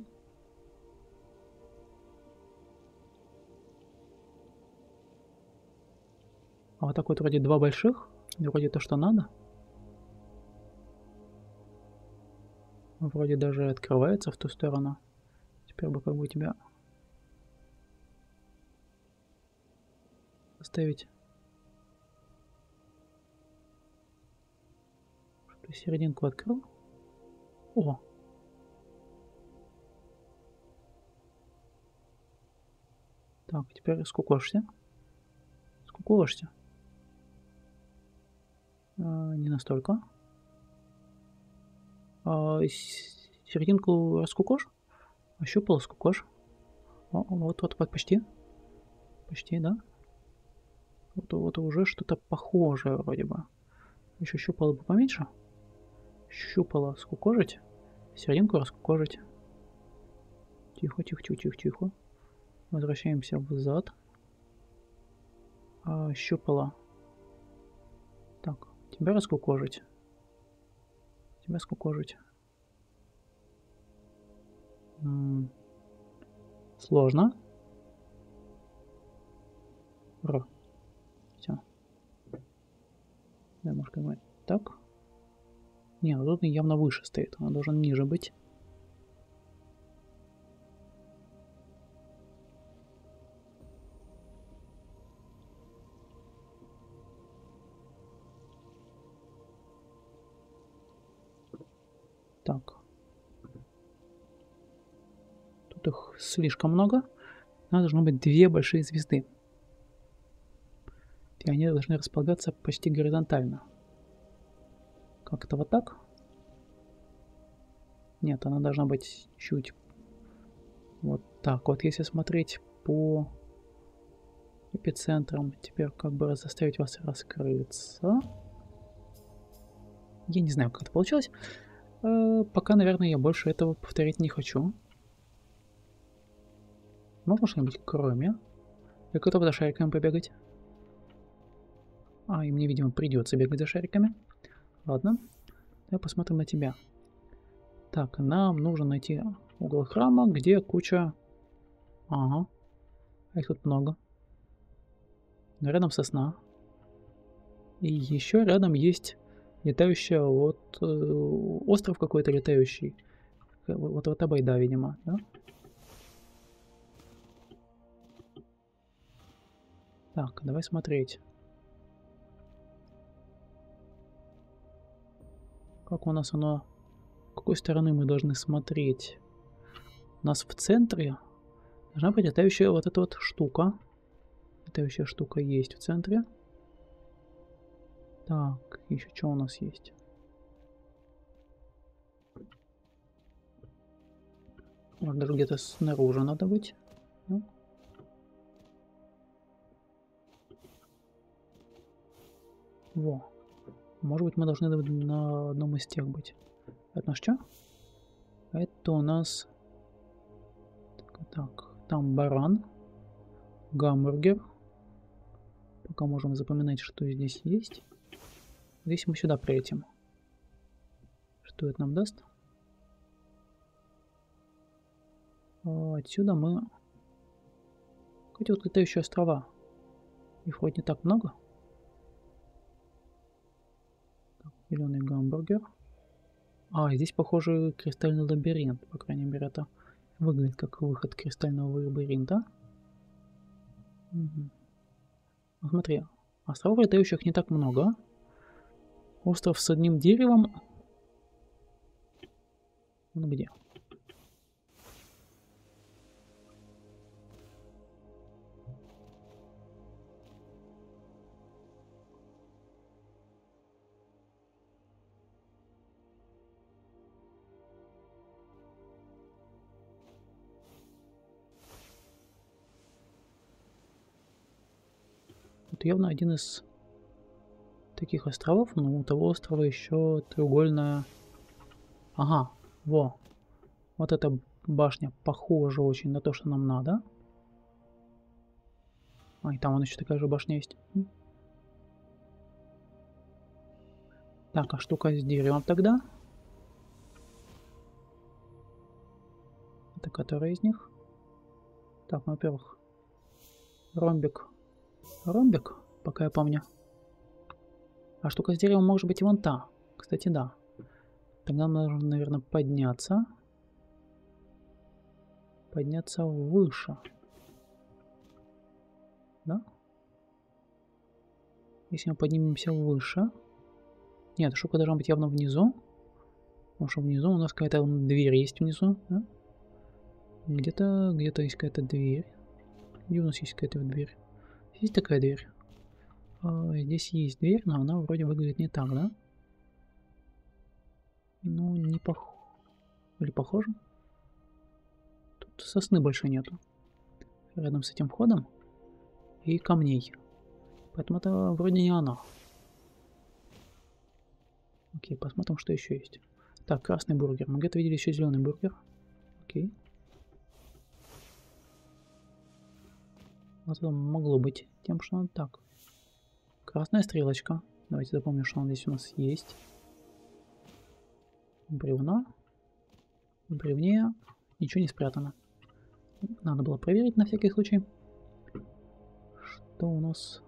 А вот так вот вроде два больших. Вроде то, что надо. Вроде даже открывается в ту сторону. Теперь бы как бы тебя поставить. Что, серединку открыл? О! Так, теперь скукошься. Скукошься. А, не настолько. А, серединку раскукош. Ощупал, скукош. О, вот, вот, вот, почти. Почти, да? Вот, вот уже что-то похожее вроде бы. Еще щупало бы поменьше. Щупало скукожить. Серединку раскукожить. Тихо, тихо, тихо, тихо, тихо. Возвращаемся взад. А, щупало. Так, тебя раскукожить. Тебя скукожить. М-м. Сложно. Ро. Все. Да, может, как-нибудь так. Не, ну тут явно выше стоит. Он должен ниже быть. Так. Тут их слишком много. Нам должно быть две большие звезды. И они должны располагаться почти горизонтально. Как-то вот так. Нет, она должна быть чуть вот так. Вот если смотреть по эпицентрам, теперь как бы заставить вас раскрыться. Я не знаю, как это получилось. Э, пока, наверное, я больше этого повторить не хочу. Можно что-нибудь кроме? Я готов за шариками побегать. А, и мне, видимо, придется бегать за шариками. Ладно. Давай посмотрим на тебя. Так, нам нужно найти угол храма, где куча... Ага. А их тут много. Но рядом сосна. И еще рядом есть летающая вот... Э, остров какой-то летающий. Вот это байда, видимо, да? Так, давай смотреть. Как у нас оно... С какой стороны мы должны смотреть? У нас в центре должна быть летающая вот эта вот штука. Летающая штука есть в центре. Так, еще что у нас есть? Может, даже где-то снаружи надо быть. Ну. Во. Может быть, мы должны на одном из тех быть. Это наш что? Это у нас... Так, так, там баран. Гамбургер. Пока можем запоминать, что здесь есть. Здесь мы сюда прилетим. Что это нам даст? Отсюда мы... Хотя вот летающие острова. Их вроде не так много. Зеленый гамбургер. А, здесь, похоже, кристальный лабиринт. По крайней мере, это выглядит как выход кристального лабиринта. Угу. Ну, смотри, островов летающих не так много. Остров с одним деревом. Ну где? Вот явно один из таких островов, но у того острова еще треугольная... Ага, во. Вот эта башня похожа очень на то, что нам надо. А, и там вон еще такая же башня есть. Так, а штука с деревом тогда? Это которая из них? Так, ну, во-первых, ромбик. Ромбик, пока я помню. А штука с деревом может быть и вон та. Кстати, да. Тогда нам нужно, наверное, подняться. Подняться выше. Да? Если мы поднимемся выше... Нет, штука должна быть явно внизу. Потому что внизу у нас какая-то дверь есть внизу. Да? Где-то где-то есть какая-то дверь. Где у нас есть какая-то дверь? Есть такая дверь. А, здесь есть дверь, но она вроде выглядит не так, да? Ну, не похоже. Или похоже? Тут сосны больше нету. Рядом с этим входом. И камней. Поэтому это вроде не она. Окей, посмотрим, что еще есть. Так, красный бургер. Мы где-то видели еще зеленый бургер. Окей. Вот это могло быть тем, что надо так. Красная стрелочка. Давайте запомним, что она здесь у нас есть. Бревно. В бревне ничего не спрятано. Надо было проверить на всякий случай. Что у нас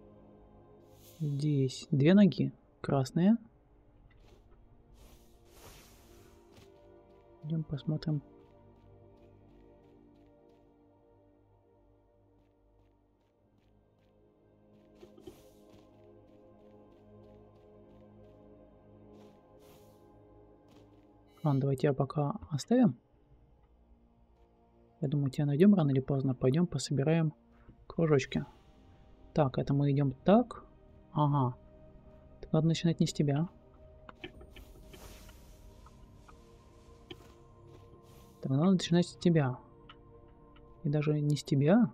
здесь? Две ноги. Красные. Идем посмотрим. Ладно, давайте я пока оставим. Я думаю, тебя найдем рано или поздно. Пойдем пособираем кружочки. Так, это мы идем так. Ага. Так, надо начинать не с тебя. Так, надо начинать с тебя. И даже не с тебя.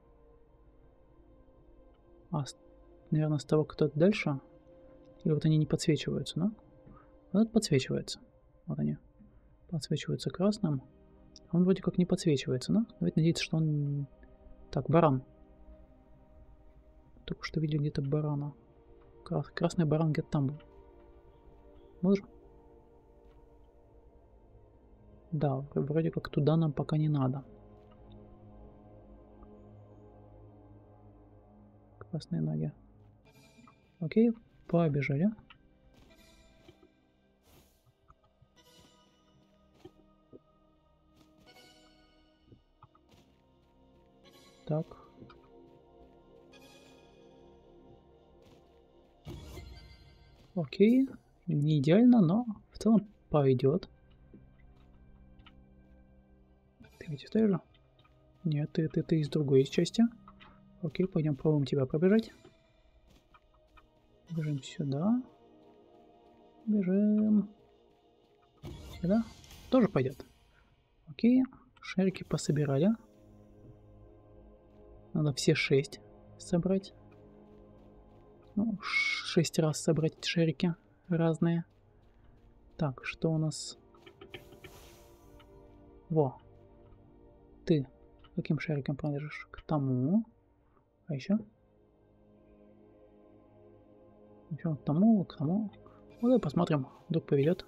А, с, наверное, с того, кто дальше. Или вот они не подсвечиваются, да? Вот это подсвечивается. Вот они. Подсвечиваются красным. Он вроде как не подсвечивается, да? Давайте надеяться, что он... Так, баран. Только что видели где-то барана. Крас... Красный баран где-то там был. Может? Да, вроде как туда нам пока не надо. Красные ноги. Окей, побежали. Так. Окей. Не идеально, но в целом пойдет. Ты ведь из той же? Нет, ты, ты, ты из другой части. Окей, пойдем пробуем тебя пробежать. Бежим сюда. Бежим. Сюда. Тоже пойдет. Окей. Шарики пособирали. Надо все шесть собрать. Ну, шесть раз собрать эти шарики разные. Так, что у нас? Во. Ты каким шариком принадлежишь? К тому. А еще? Еще к тому, к тому. Ну, давай посмотрим, вдруг поведет.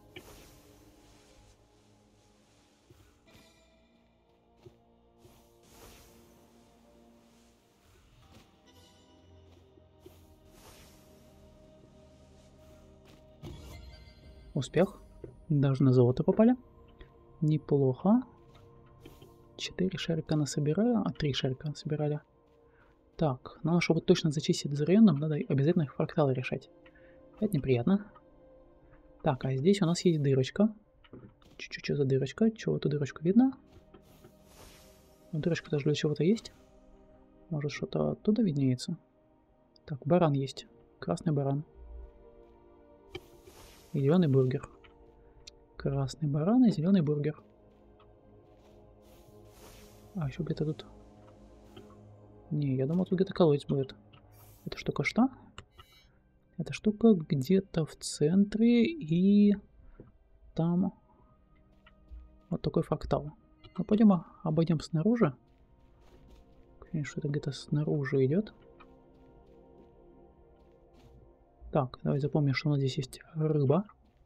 Успех. Даже на золото попали. Неплохо. Четыре шарика насобирали, а три шарика собирали. Так, ну чтобы точно зачистить за район, нам надо обязательно их фракталы решать. Это неприятно. Так, а здесь у нас есть дырочка. Чуть-чуть, что за дырочка? Чего эту дырочку видно? Ну, дырочка даже для чего-то есть. Может, что-то оттуда виднеется? Так, баран есть. Красный баран. И зеленый бургер. Красный баран и зеленый бургер. А, еще где-то тут... Не, я думал, тут где-то колодец будет. Эта штука что? Эта штука где-то в центре, и там вот такой фрактал. Ну, пойдем обойдем снаружи. Конечно, это где-то снаружи идет. Так, давай запомним, что у нас здесь есть рыба.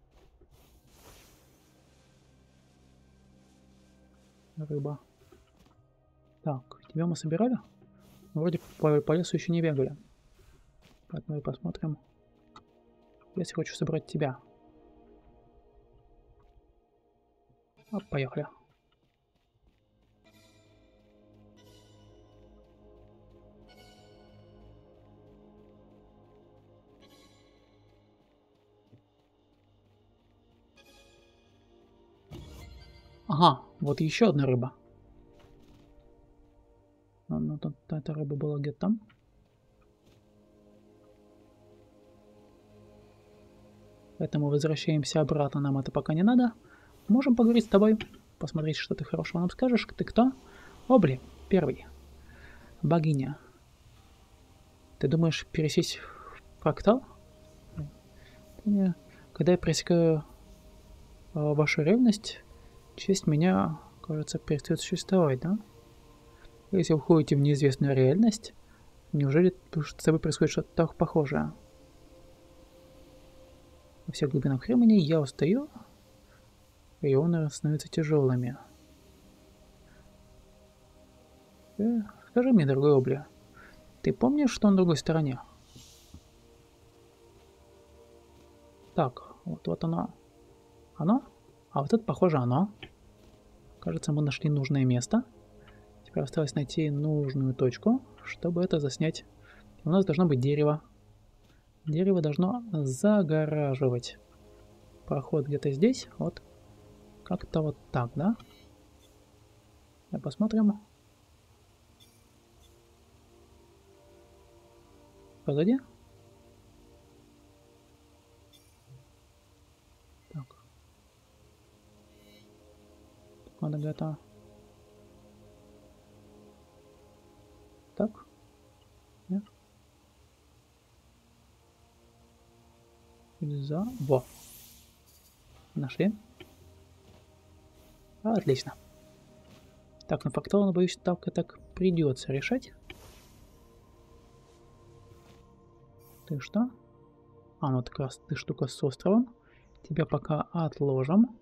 Рыба. Так, тебя мы собирали? Вроде по, по лесу еще не бегали. Поэтому и посмотрим. Если хочу собрать тебя. А, поехали. Ага, вот еще одна рыба. Ну, ну тут эта рыба была где-то там. Поэтому возвращаемся обратно, нам это пока не надо. Можем поговорить с тобой, посмотреть, что ты хорошего нам скажешь. Ты кто? Обри, первый. Богиня. Ты думаешь пересесть в фрактал? Когда я пресекаю вашу ревность, честь меня, кажется, перестает существовать, да? Если вы уходите в неизвестную реальность, неужели с тобой происходит что-то так похожее? Во всех глубинах времени я устаю, и ионы становятся тяжелыми. Э, скажи мне, дорогой Обли, ты помнишь, что на другой стороне? Так, вот, вот оно. Оно? А вот это, похоже, оно. Кажется, мы нашли нужное место. Теперь осталось найти нужную точку, чтобы это заснять. У нас должно быть дерево. Дерево должно загораживать проход где-то здесь. Вот. Как-то вот так, да? Давай посмотрим. Позади. Так. Надо где-то... Так. Нет. За... Во. Нашли. А, отлично. Так, на фрактал, боюсь, так и так придется решать. Ты что? А, ну как раз ты штука с островом. Тебя пока отложим.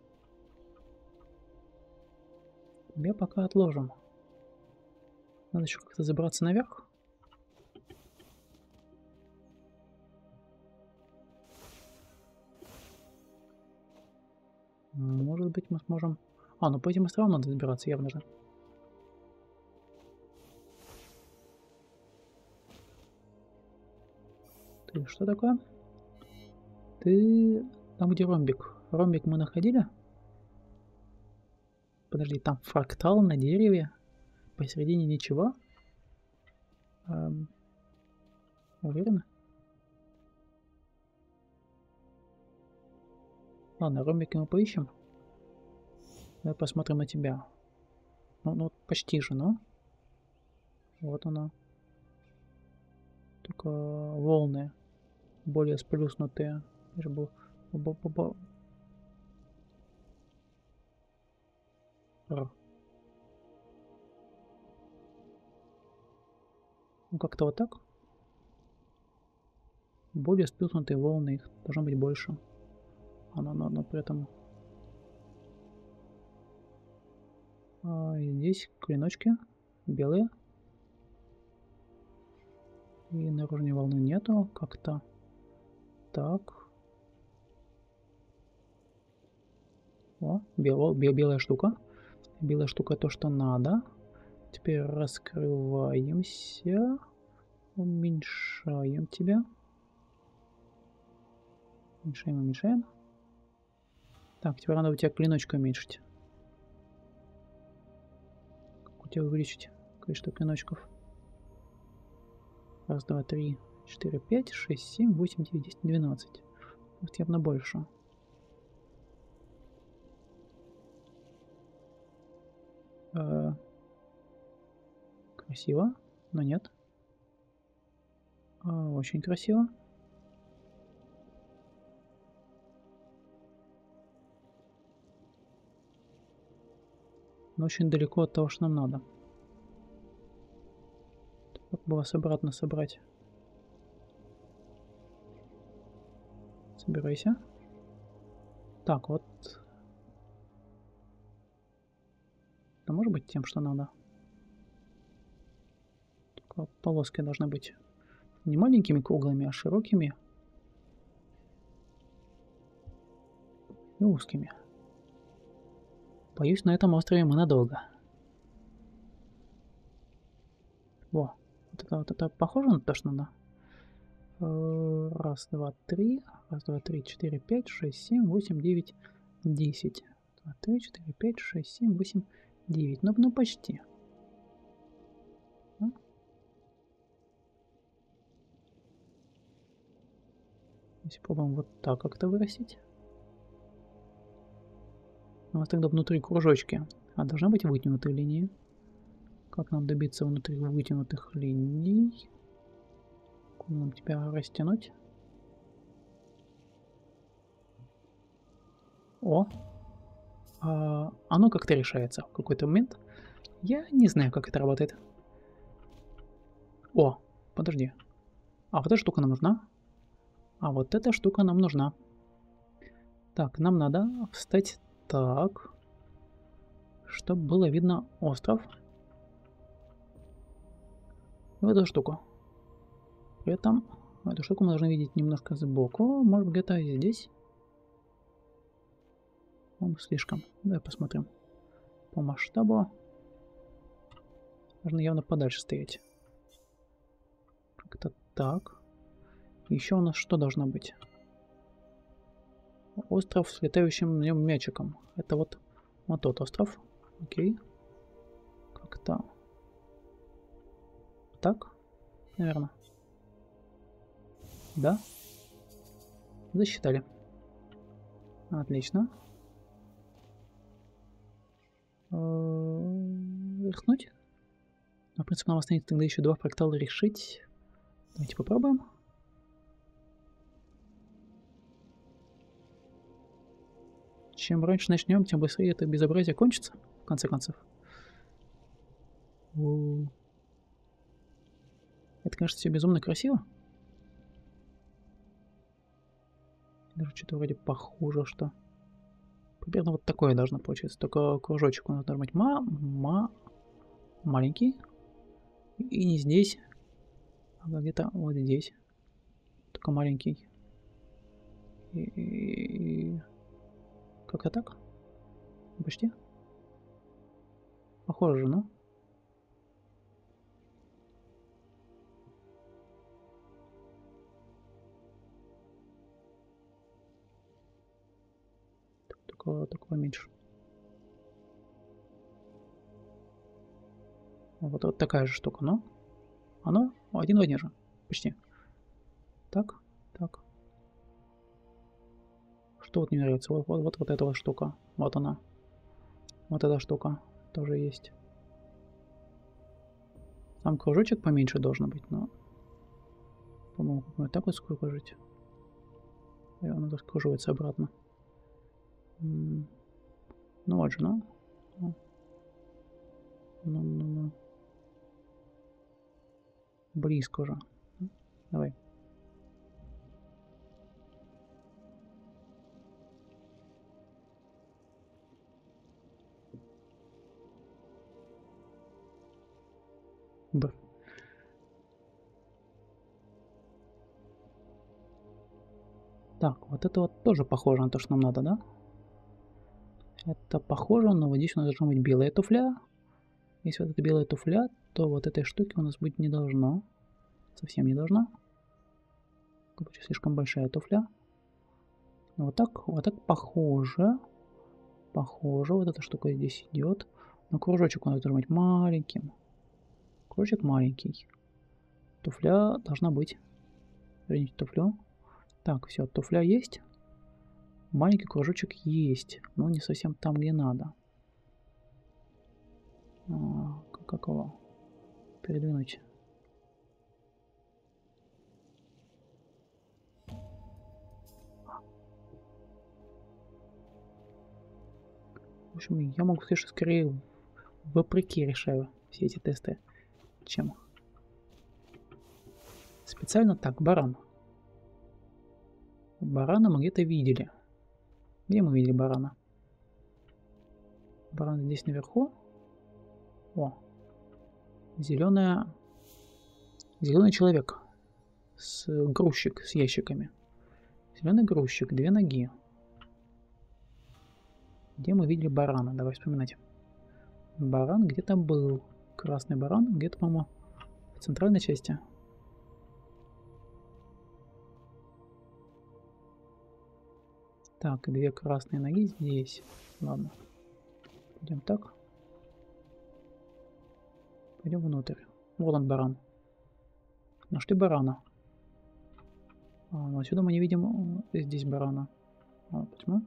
Тебя пока отложим. Надо еще как-то забраться наверх. Может быть, мы сможем... А, ну по этим островам надо забираться, явно же. Ты что такое? Ты... Там где ромбик? Ромбик мы находили? Подожди, там фрактал на дереве? Посередине ничего? Эм... Уверена? Ладно, ромбики мы поищем. Давай посмотрим на тебя. Ну, ну почти же, но. Вот она. Только волны более сплюснутые. Ну, как-то вот так. Более сплюснутые волны, их должно быть больше. Оно, но, но при этом... А, здесь клиночки белые. И наружной волны нету. Как-то так. О, бел, бел, белая штука. Белая штука то, что надо. Теперь раскрываемся. Уменьшаем тебя. Уменьшаем, уменьшаем. Так, теперь надо у тебя клиночка уменьшить. Как у тебя увеличить количество клиночков? Раз, два, три, четыре, пять, шесть, семь, восемь, девять, десять, двенадцать. Вот явно больше. Э-э- красиво, но нет. Э-э- очень красиво. Но очень далеко от того, что нам надо. Как бы вас обратно собрать? Собирайся. Так, вот. Это может быть тем, что надо? Только полоски должны быть не маленькими круглыми, а широкими и узкими. Боюсь, на этом острове мы надолго. Во, вот это, вот это похоже на то, что надо? Раз, два, три. Раз, два, три, четыре, пять, шесть, семь, восемь, девять, десять. Два, три, четыре, пять, шесть, семь, восемь, девять. Ну, ну почти. А? Если пробуем вот так как-то вырастить. У нас тогда внутри кружочки. А должна быть вытянутые линии. Как нам добиться внутри вытянутых линий? Куда нам тебя растянуть? О! А, оно как-то решается в какой-то момент. Я не знаю, как это работает. О, подожди. А вот эта штука нам нужна? А вот эта штука нам нужна. Так, нам надо встать так, чтобы было видно остров. И эту штуку. При этом эту штуку мы должны видеть немножко сбоку. Может, где-то здесь. Он слишком. Давай посмотрим. По масштабу. Нужно явно подальше стоять. Как-то так. Еще у нас что должно быть? Остров с летающим на нем мячиком. Это вот, вот тот остров. Окей. Как-то так, наверное. Да? Засчитали. Отлично. Рискнуть? В принципе, нам останется тогда еще два фрактала решить. Давайте попробуем. Чем раньше начнем, тем быстрее это безобразие кончится, в конце концов. Это, конечно, все безумно красиво. Даже что-то вроде похоже, что... Примерно вот такое должно получиться. Только кружочек у нас должен быть ма ма маленький. И не здесь, а где-то вот здесь. Только маленький. И, и, и... Как-то так? Почти. Похоже, но... Такого, такого меньше. Вот, вот такая же штука, но... Оно один в один же. Почти. Так, так. Что вот мне нравится? Вот, вот, вот, вот эта вот штука. Вот она. Вот эта штука тоже есть. Там кружочек поменьше должен быть, но... По-моему, вот так вот скружить. И он раскруживается обратно. Ну вот же, ну. Ну, ну, ну. Близко уже. Давай. Б. Так, вот это вот тоже похоже на то, что нам надо, да? Это похоже, но вот здесь у нас должна быть белая туфля. Если вот это белая туфля, то вот этой штуки у нас быть не должно. Совсем не должна. Слишком большая туфля. Вот так, вот так похоже. Похоже, вот эта штука здесь идет. Но кружочек у нас должен быть маленьким. Кружочек маленький. Туфля должна быть. Верните туфлю. Так, все, туфля есть. Маленький кружочек есть, но не совсем там, где надо. А, как его передвинуть? В общем, я могу сказать, что скорее вопреки решаю все эти тесты, чем специально. Так, баран. Барана мы где-то видели. Где мы видели барана? Баран здесь наверху. О, зеленая, зеленый человек с грузчик с ящиками. Зеленый грузчик, две ноги. Где мы видели барана? Давай вспоминать. Баран где-то был. Красный баран где-то, по-моему, в центральной части. Так, две красные ноги здесь. Ладно. Пойдем так. Пойдем внутрь. Вот он, баран. Нашли барана. А, но отсюда мы не видим здесь барана. А, почему?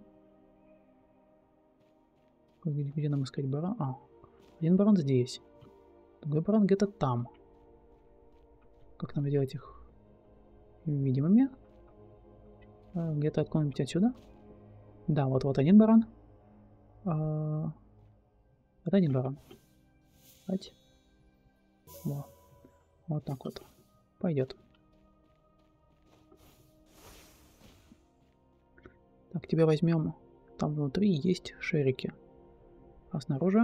Где, где нам искать баран? А, один баран здесь. Другой баран где-то там. Как нам сделать их видимыми? А, где-то откуда-нибудь отсюда? Да, вот вот один баран. А, вот один баран. Давайте. Вот. Вот так вот. Пойдет. Так, тебя возьмем. Там внутри есть шерики. А снаружи?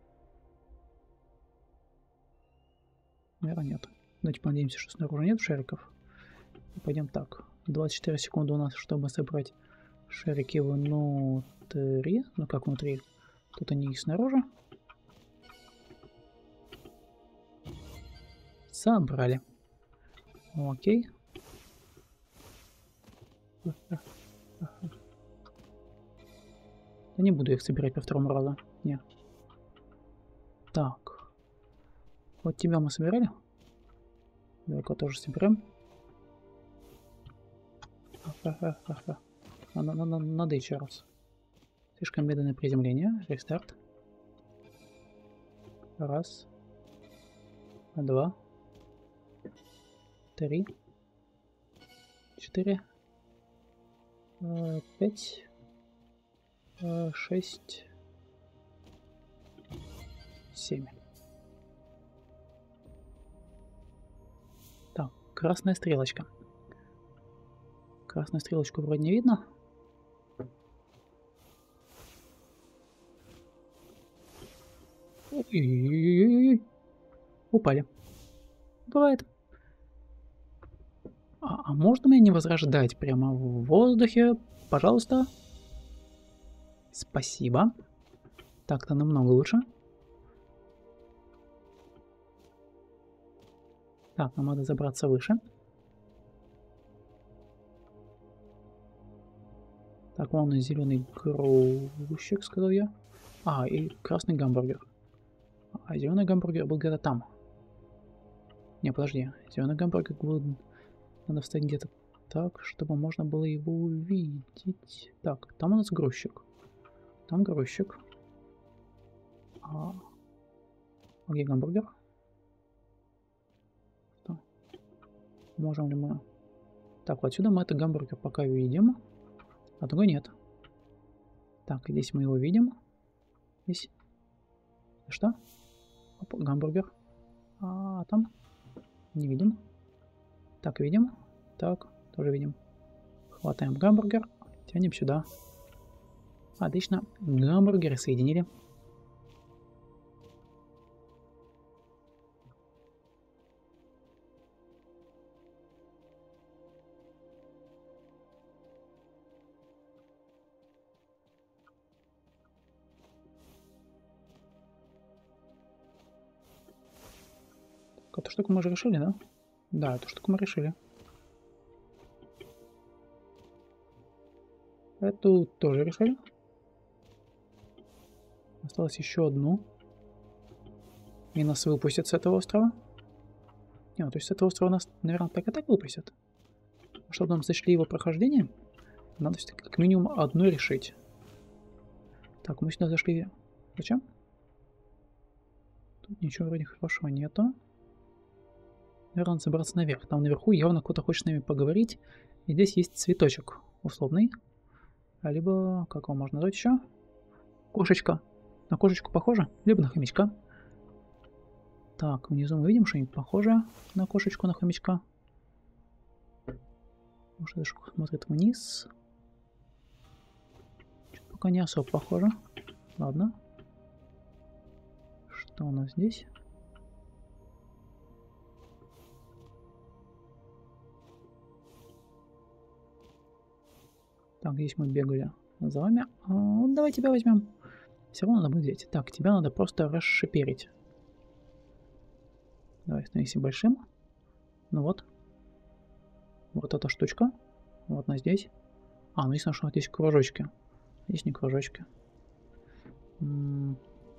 Наверное, нет. Давайте понадеемся, что снаружи нет шериков. Пойдем так. двадцать четыре секунды у нас, чтобы собрать шарики внутри. Ну как внутри? Тут они и снаружи. Собрали. Окей. Да не буду их собирать по второму разу. Не. Так. Вот тебя мы собирали. Давай-ка тоже соберем. Надо, надо, надо еще раз. Слишком медленное приземление. Рестарт. Раз. Два. Три. Четыре. Пять. Шесть. Семь. Так, красная стрелочка. Красную стрелочку вроде не видно. Ой-ой-ой-ой-ой. Упали. Бывает. А, а можно меня не возрождать прямо в воздухе? Пожалуйста. Спасибо. Так-то намного лучше. Так, нам надо забраться выше. Так, вон зеленый грузчик, сказал я. А, и красный гамбургер. А зеленый гамбургер был где-то там. Не, подожди. Зеленый гамбургер был... Надо встать где-то так, чтобы можно было его увидеть. Так, там у нас грузчик. Там грузчик. А, а где гамбургер? Можем ли мы... Так, вот отсюда мы этот гамбургер пока видим, а другой нет. Так, здесь мы его видим. Здесь. Что? Оп, гамбургер. А там? Не видим. Так, видим. Так, тоже видим. Хватаем гамбургер. Тянем сюда. Отлично. Гамбургеры соединили. Эту штуку мы же решили, да? Да, эту штуку мы решили. Эту тоже решили. Осталось еще одну. И нас выпустят с этого острова. Не, ну, то есть с этого острова нас, наверное, так и так выпустят. Чтобы нам зашли его прохождение, надо все-таки как минимум одну решить. Так, мы сюда зашли. Зачем? Тут ничего вроде хорошего нету. Наверное, надо забраться наверх. Там наверху явно кто-то хочет с нами поговорить. И здесь есть цветочек условный. А либо, как его можно назвать еще? Кошечка. На кошечку похоже? Либо на хомячка. Так, внизу мы видим что-нибудь похожее на кошечку, на хомячка. Может, эта штука смотрит вниз. Что-то пока не особо похоже. Ладно. Что у нас здесь? Так, здесь мы бегали за вами. А, вот давай тебя возьмем. Все равно надо будет взять. Так, тебя надо просто расшиперить. Давай, становись большим. Ну вот. Вот эта штучка. Вот она здесь. А, ну ясно, что здесь кружочки. Здесь не кружочки. М-м.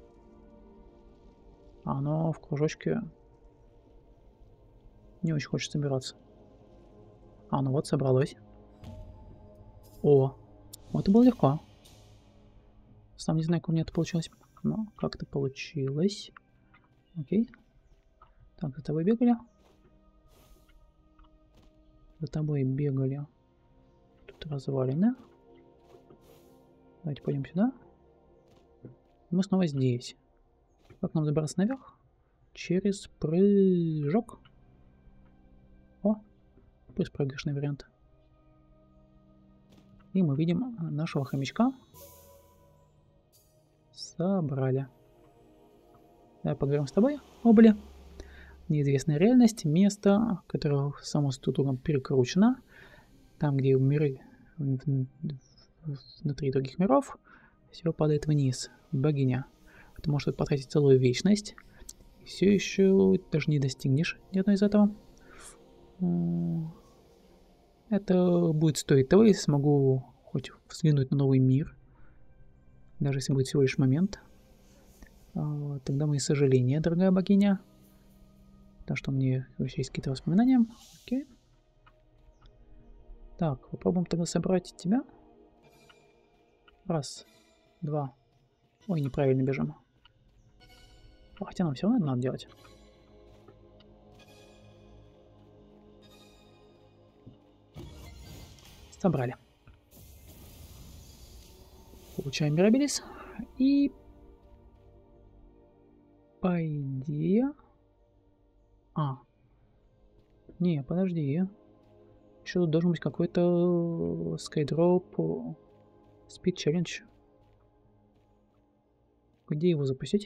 А оно в кружочке не очень хочет собираться. А, ну вот собралось. О, вот это было легко. Сам не знаю, как у меня это получилось. Но как-то получилось. Окей. Так, за тобой бегали. За тобой бегали. Тут развалины. Давайте пойдем сюда. Мы снова здесь. Как нам забраться наверх? Через прыжок. О, пусть прыгаешь вариант. И мы видим нашего хомячка. Собрали. Давай поговорим с тобой. Обли. Неизвестная реальность. Место, которое само структуром перекручено. Там, где миры внутри других миров, все падает вниз. Богиня. Ты можешь потратить целую вечность. И все еще даже не достигнешь ни одной из этого. Это будет стоить того, если смогу хоть взглянуть на новый мир. Даже если будет всего лишь момент. Тогда мои сожаления, дорогая богиня. Потому что мне вообще есть какие-то воспоминания. Окей. Так, попробуем тогда собрать тебя. Раз, два. Ой, неправильно бежим. Хотя нам все равно надо делать. Собрали. Получаем Мирабелис. И по идее... А. Не, подожди. Еще тут должен быть какой-то Skydrop Speed Challenge. Где его запустить?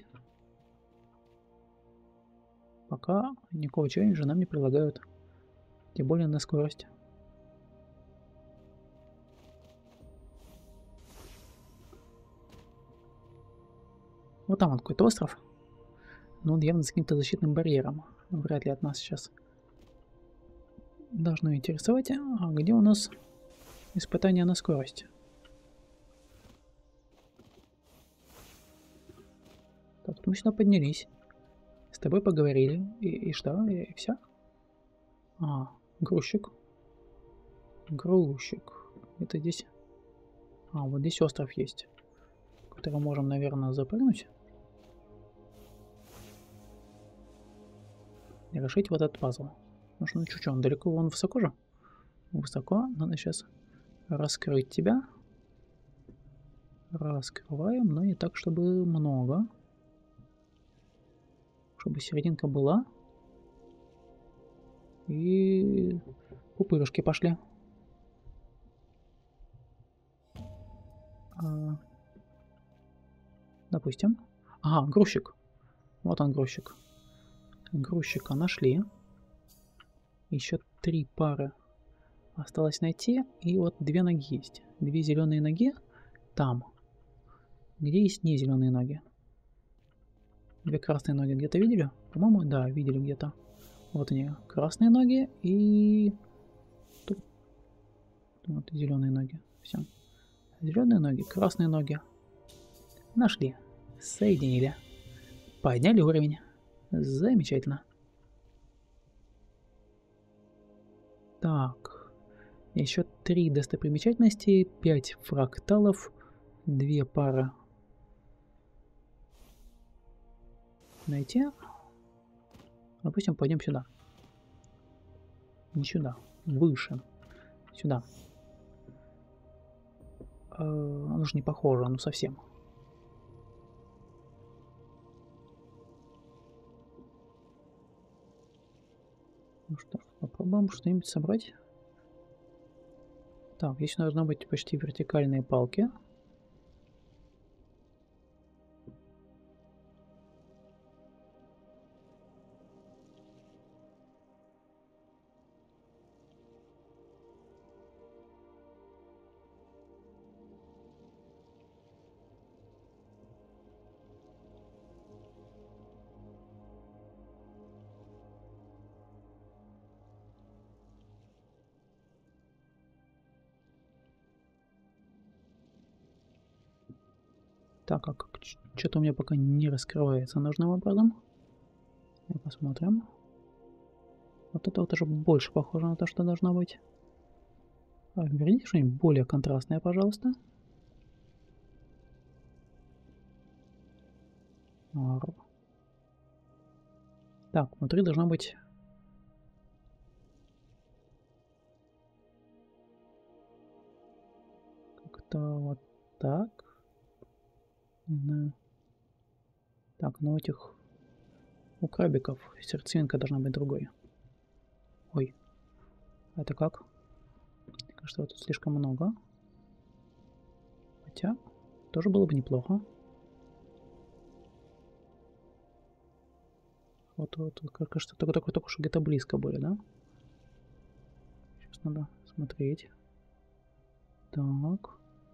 Пока никакого челленджа нам не предлагают. Тем более на скорость. Вот там вот какой-то остров. Но он явно с каким-то защитным барьером. Вряд ли от нас сейчас должно интересовать. А где у нас испытание на скорость? Так, мы сюда поднялись. С тобой поговорили. И, и что? И, и все? А, грузчик. Грузчик. Это здесь... А, вот здесь остров есть. Который можем, наверное, запрыгнуть. И решить вот этот пазл. Ну что, ну чё, чё, он далеко, вон высоко же? Высоко. Надо сейчас раскрыть тебя. Раскрываем, но не так, чтобы много. Чтобы серединка была. И пупырышки пошли. А, допустим. Ага, грузчик. Вот он, грузчик. Грузчика нашли. Еще три пары осталось найти. И вот две ноги есть. Две зеленые ноги там. Где есть не зеленые ноги? Две красные ноги где-то видели? По-моему, да, видели где-то. Вот они, красные ноги и тут вот зеленые ноги. Все. Зеленые ноги, красные ноги. Нашли. Соединили. Подняли уровень. Замечательно. Так. Еще три достопримечательности, пять фракталов, две пары. Найти. Допустим, пойдем сюда. Не сюда. Выше. Сюда. Э, оно же не похоже, ну совсем. Ну что ж, попробуем что-нибудь собрать. Так, здесь должны быть почти вертикальные палки. Так, как что-то у меня пока не раскрывается нужным образом. Посмотрим. Вот это вот уже больше похоже на то, что должно быть. А, верните что-нибудь более контрастное, пожалуйста. Так, внутри должно быть... Как-то вот так. Не знаю. Так, ну этих... У крабиков сердцевинка должна быть другой. Ой. Это как? Мне кажется, вот тут слишком много. Хотя, тоже было бы неплохо. Вот, вот, как кажется, только, только, только что где-то близко были, да? Сейчас надо смотреть. Так.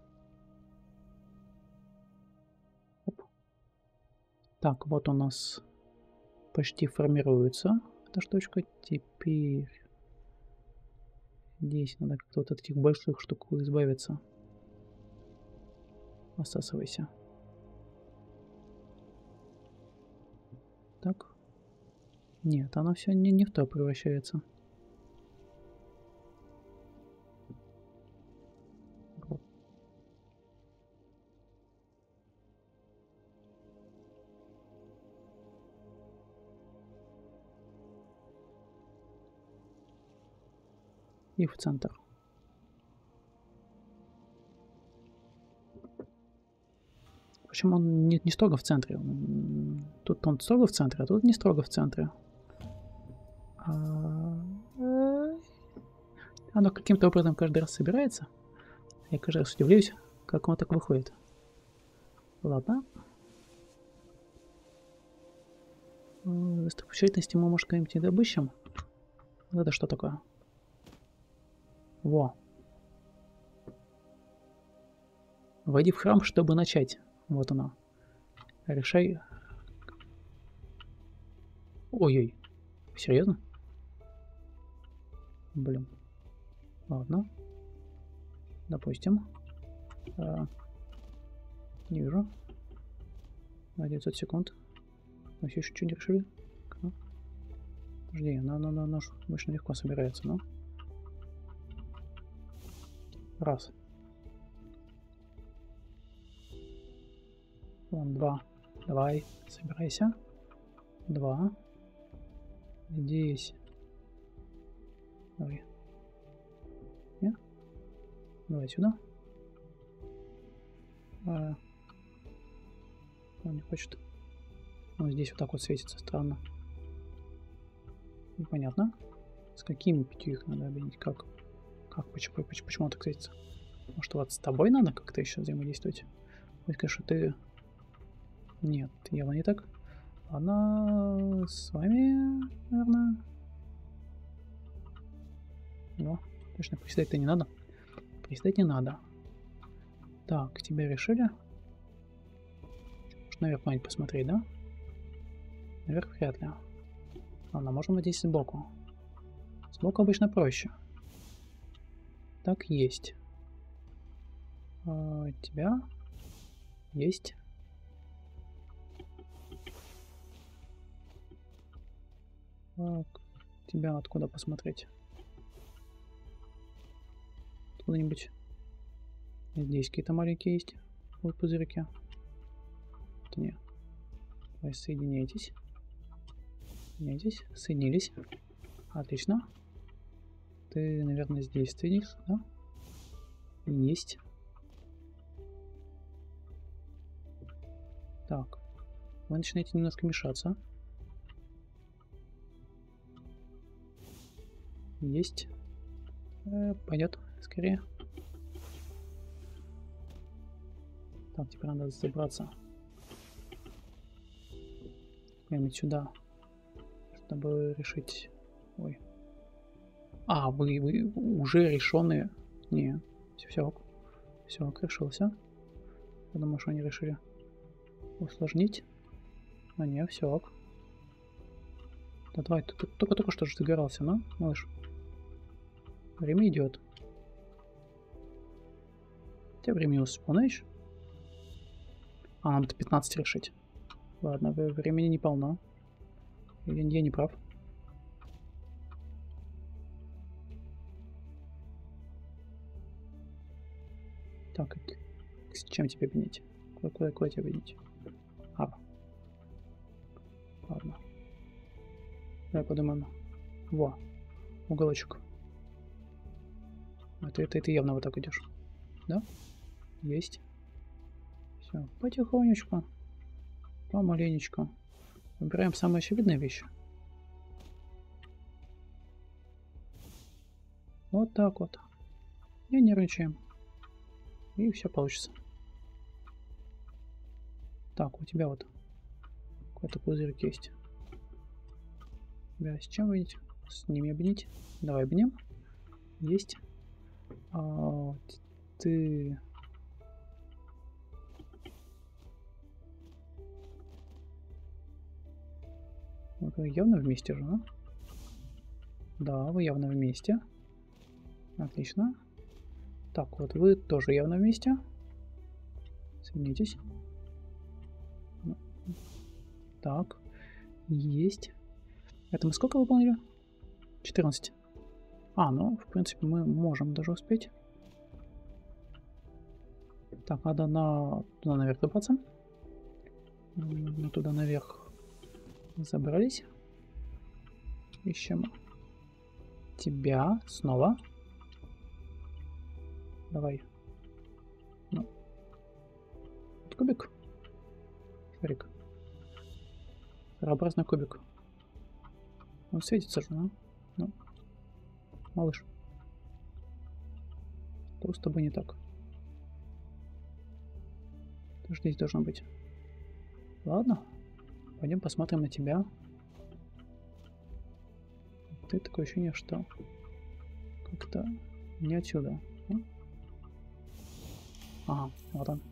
Оп. Так, вот у нас почти формируется эта штучка. Теперь здесь надо как-то вот от этих больших штук избавиться. Осасывайся. Так. Нет, оно все не, не в то превращается. И в центр. Причем он не, не строго в центре. Тут он строго в центре, а тут не строго в центре. А... Оно каким-то образом каждый раз собирается. Я каждый раз удивляюсь, как оно так выходит. Ладно. Достопримечательности мы, может, как-нибудь недобыщем. Вот это что такое? Во. Войди в храм, чтобы начать. Вот оно. Решай. Ой-ой. Серьезно? Блин. Ладно. Допустим. А, не вижу. На девятьсот секунд. Мы все еще что не решили? Подожди, она, она, она, она очень легко собирается, ну. Раз. Вон, два. Давай, собирайся. Два. Здесь. Давай. Не? Давай сюда. А... Он не хочет. Он здесь вот так вот светится, странно. Непонятно. С какими пятью их надо объединить? Как? Как? Почему, почему, почему он так светится? Может, вот с тобой надо как-то еще взаимодействовать? Пусть, конечно, ты... Нет, явно не так. Она с вами, наверное. О, точно, приседать-то не надо. Приседать не надо. Так, тебя решили? Может, наверх куда-нибудь посмотреть, да? Наверх вряд ли. Ладно, можем вот здесь сбоку. Сбоку обычно проще. Так, есть. А, тебя есть. Так, тебя откуда посмотреть? Откуда-нибудь. Здесь какие-то маленькие есть. Вот пузырьки. Это не. Давай соединяйтесь. Соединяйтесь. Соединились. Отлично. Ты, наверное, здесь сидишь, да? Есть. Так. Вы начинаете немножко мешаться. Есть. Э, пойдет скорее. Так, теперь надо забраться. Прямо сюда. Чтобы решить... Ой. А, вы, вы уже решенные. Не, все, все, все, решился. Я думаю, что они решили усложнить. А не, все ок. Да давай, ты только-только что же загорался, ну, малыш? Время идет. У тебя времени успеваешь? А, нам до пятнадцати решить. Ладно, времени не полно. Я, я не прав. Так, с чем тебе объединить? Куда, куда, куда тебя объединить? А. Ладно. Давай подумаем. Во. Уголочек. А ты, ты, ты явно вот так идешь. Да? Есть. Все. Потихонечку. Помаленечку. Выбираем самые очевидные вещи. Вот так вот. Не нервничаем. И все получится. Так, у тебя вот какой-то пузырик есть. Тебя с чем объединить? С ними объединить? Давай объединим. Есть. А, ты... Вы явно вместе же, да? Да, вы явно вместе. Отлично. Так, вот вы тоже явно вместе. Соединитесь. Так. Есть. Это мы сколько выполнили? четырнадцать. А, ну, в принципе, мы можем даже успеть. Так, надо на... туда наверх добраться. Мы туда наверх забрались. Ищем тебя снова. Давай. Ну. Вот кубик. Шарик. Шарообразный кубик. Он светится же, ну? Ну. Малыш. Что с тобой не так? Ты же здесь должно быть. Ладно. Пойдем посмотрим на тебя. Ты такое ощущение, что как-то не отсюда. Ага, вот он.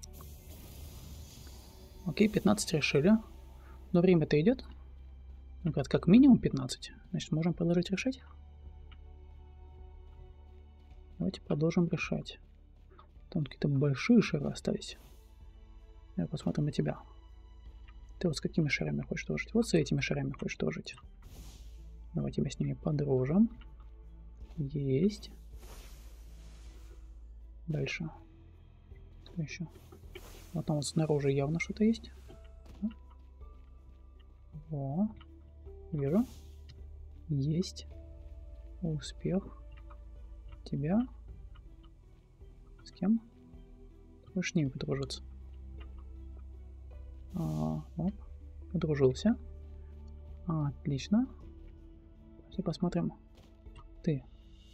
Окей, пятнадцать решили. Но время-то идет. Ну, говорят, как минимум пятнадцать. Значит, можем продолжить решать. Давайте продолжим решать. Там какие-то большие шары остались. Я посмотрим на тебя. Ты вот с какими шарами хочешь дружить? Вот с этими шарами хочешь дружить. Давай тебя с ними подружим. Есть. Дальше. Что еще? Вот там вот снаружи явно что-то есть. Во. Вижу. Есть. Успех. тебя. С кем? Хочешь с ними подружиться? А, оп, подружился. А, отлично. Давайте посмотрим. Ты.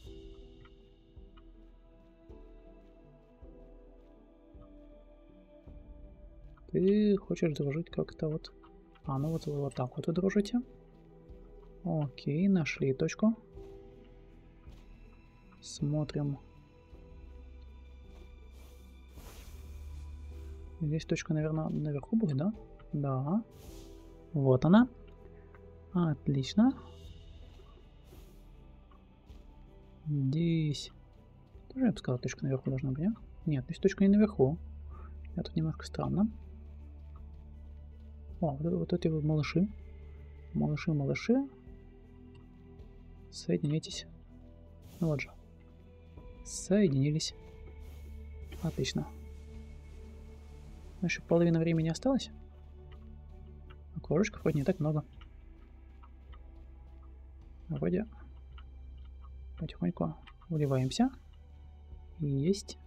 Ты хочешь дружить как-то вот... А, ну вот, вот так вот вы дружите. Окей, нашли точку. Смотрим. Здесь точка, наверное, наверху будет, да? Да. Вот она. Отлично. Здесь... Тоже, я бы сказал, точка наверху должна быть, а? Нет, здесь точка не наверху. Это немножко странно. О, вот, вот эти вот малыши. Малыши, малыши. Соединяйтесь. Ну вот же. Соединились. Отлично. Еще половина времени осталось. Окошечков вроде не так много. Вроде потихоньку вливаемся. Есть.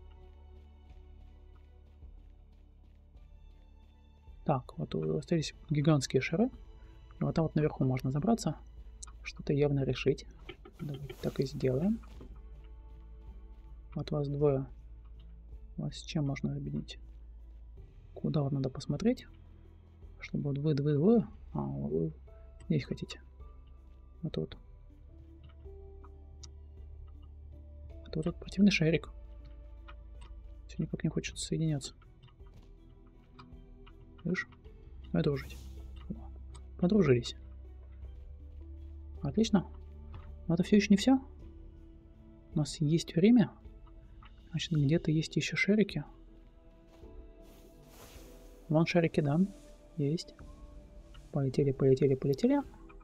Так, вот остались гигантские шары. И вот там вот наверху можно забраться. Что-то явно решить. Давайте так и сделаем. Вот вас двое. Вас с чем можно объединить? Куда вот надо посмотреть? Чтобы вот вы двое. А, вы здесь хотите. Вот тут. Это вот этот противный шарик. Все никак не хочет соединяться. Видишь? Давай дружить. Подружились. Отлично. Но это все еще не все. У нас есть время. Значит, где-то есть еще шарики. Вон шарики, да. Есть. Полетели, полетели, полетели.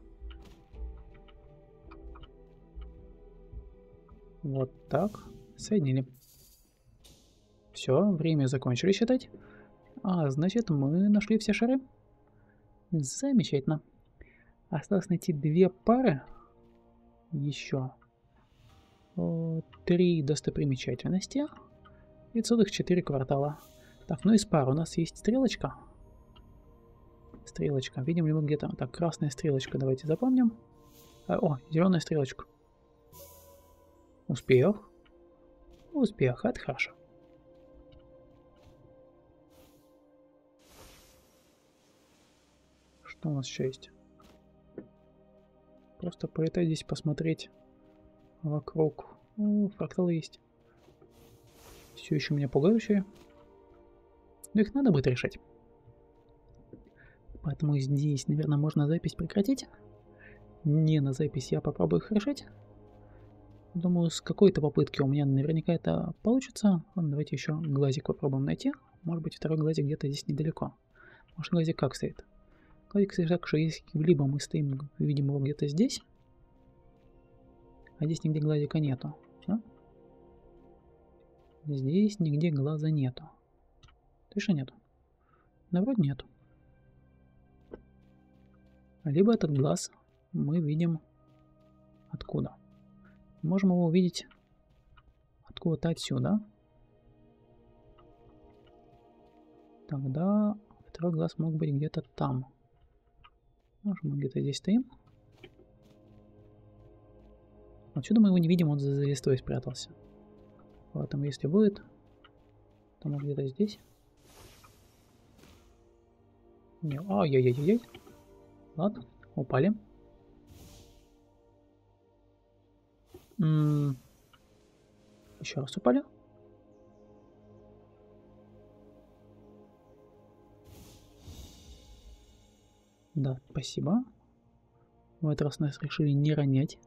Вот так. Соединили. Все, время закончили считать. А, значит, мы нашли все шары. Замечательно. Осталось найти две пары. Еще. Три достопримечательности. И целых четыре квартала. Так, ну из пар у нас есть стрелочка. Стрелочка. Видим ли мы где-то? Так, красная стрелочка. Давайте запомним. А, о, зеленая стрелочка. Успех. Успех. Это хорошо. Что у нас еще есть? Просто полетать здесь, посмотреть вокруг. О, фракталы есть. Все еще меня пугающие. Но их надо будет решать. Поэтому здесь, наверное, можно запись прекратить. Не на запись я попробую их решить. Думаю, с какой-то попытки у меня наверняка это получится. Ладно, давайте еще глазик попробуем найти. Может быть, второй глазик где-то здесь недалеко. Может, глазик как стоит? Глазик стоит так, что если либо мы стоим, видим его где-то здесь, а здесь нигде глазика нету. Да? Здесь нигде глаза нету. Точно нету? Да, вроде нету. Либо этот глаз мы видим откуда? Можем его увидеть откуда-то отсюда. Тогда второй глаз мог быть где-то там. Может, мы где-то здесь стоим. Отсюда мы его не видим, он за листвой спрятался. Поэтому если будет, то может где-то здесь. Не, ай-яй-яй-яй. Ладно, упали. М-м- Еще раз упали. Да, спасибо. В этот раз нас решили не ронять.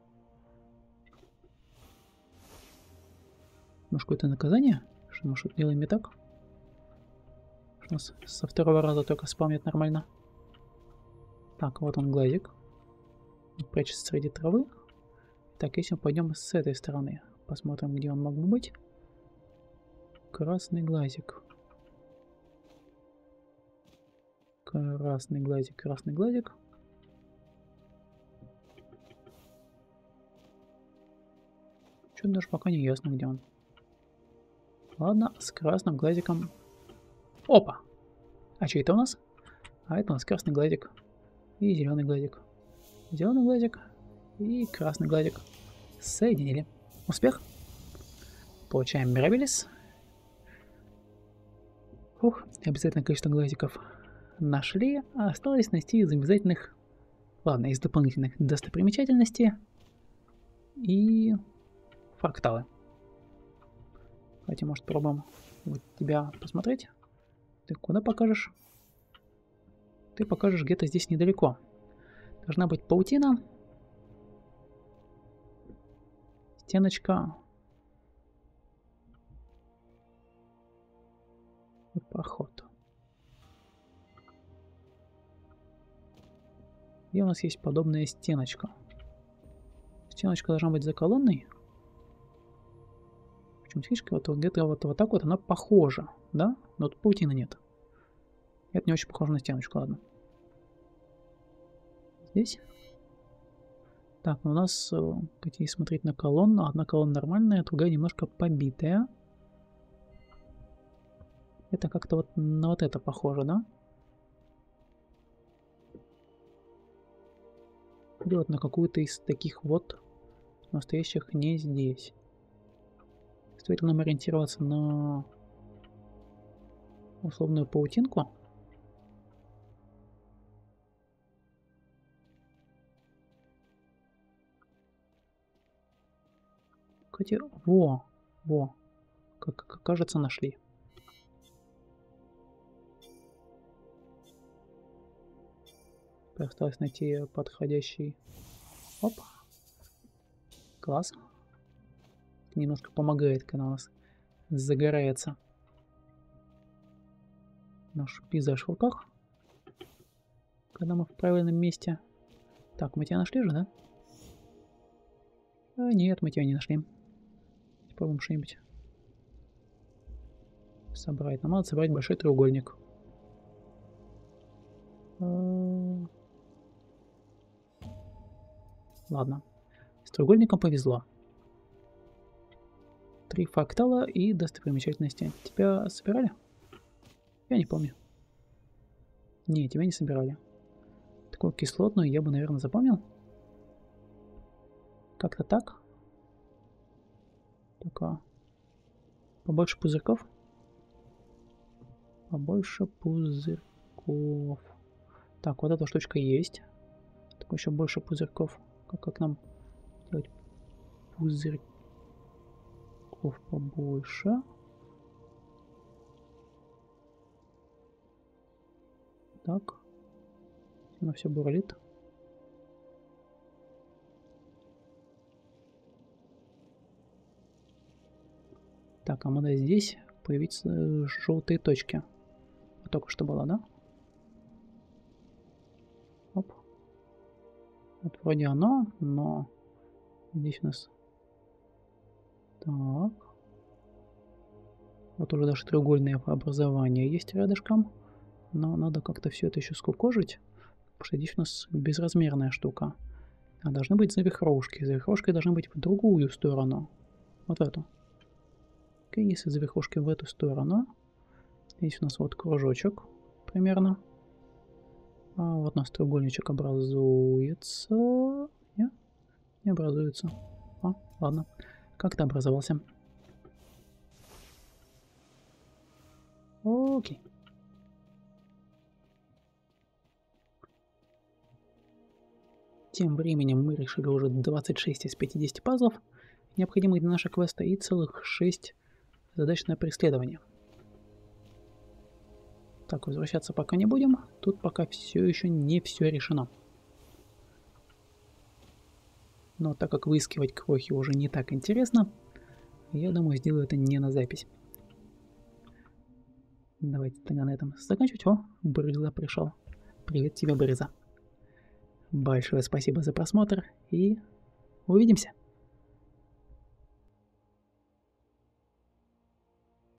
Может, какое-то наказание? Что мы что-то делаем не так? Что нас со второго раза только спамнит нормально. Так, вот он глазик. Прячется среди травы. Так, если мы пойдем с этой стороны, посмотрим, где он мог бы быть. Красный глазик. Красный глазик, красный глазик. Что-то даже пока не ясно, где он. Ладно, с красным глазиком. Опа! А что это у нас? А это у нас красный глазик и зеленый глазик. Зеленый глазик и красный глазик. Соединили. Успех. Получаем Мирабелис. Ух, обязательное количество глазиков нашли. А осталось найти из обязательных... Ладно, из дополнительных достопримечательностей и фракталы. Давайте, может, пробуем вот тебя посмотреть. Ты куда покажешь? Ты покажешь где-то здесь недалеко. Должна быть паутина. Стеночка. И проход. Где у нас есть подобная стеночка? Стеночка должна быть за колонной. Причем фишка вот, вот где-то вот, вот так вот она похожа, да? Но тут паутины нет. Это не очень похоже на стеночку, ладно. Здесь. Так, ну у нас, хотите смотреть на колонну, одна колонна нормальная, другая немножко побитая. Это как-то вот на вот это похоже, да? Или вот на какую-то из таких вот настоящих не здесь. Стоит нам ориентироваться на условную паутинку. Хотя, во, во, как, как кажется, нашли. Осталось найти подходящий. Оп. Класс. Немножко помогает, когда у нас загорается наш пейзаж в руках. Когда мы в правильном месте. Так, мы тебя нашли же, да? А, нет, мы тебя не нашли. Попробуем что-нибудь собрать. Нам надо собрать большой треугольник. Ладно. С треугольником повезло. Три фрактала и достопримечательности. Тебя собирали? Я не помню. Не, тебя не собирали. Такую кислотную я бы, наверное, запомнил. Как-то так. Только побольше пузырьков. Побольше пузырьков. Так, вот эта штучка есть. Так, еще больше пузырьков. Как, как нам сделать пузырьков побольше? Так. Она все бурлит. Так, а надо здесь появиться желтые точки. Вот только что было, да? Оп. Вот вроде оно, но здесь у нас... Так. Вот уже даже треугольное образование есть рядышком. Но надо как-то все это еще скукожить. Потому что здесь у нас безразмерная штука. А должны быть завихрушки. Завихрушки должны быть в другую сторону. Вот в эту. Окей, если завихрушки в эту сторону. Здесь у нас вот кружочек примерно. А вот у нас треугольничек образуется. Нет? Не образуется. А, ладно. Как-то образовался. Окей. Тем временем мы решили уже двадцать шесть из пятидесяти пазлов, необходимых для нашего квеста, и целых шесть задач на преследование. Так, возвращаться пока не будем. Тут пока все еще не все решено. Но так как выискивать крохи уже не так интересно, я думаю, сделаю это не на запись. Давайте тогда на этом заканчивать. О, Брыза пришел. Привет тебе, Брыза. Большое спасибо за просмотр и увидимся.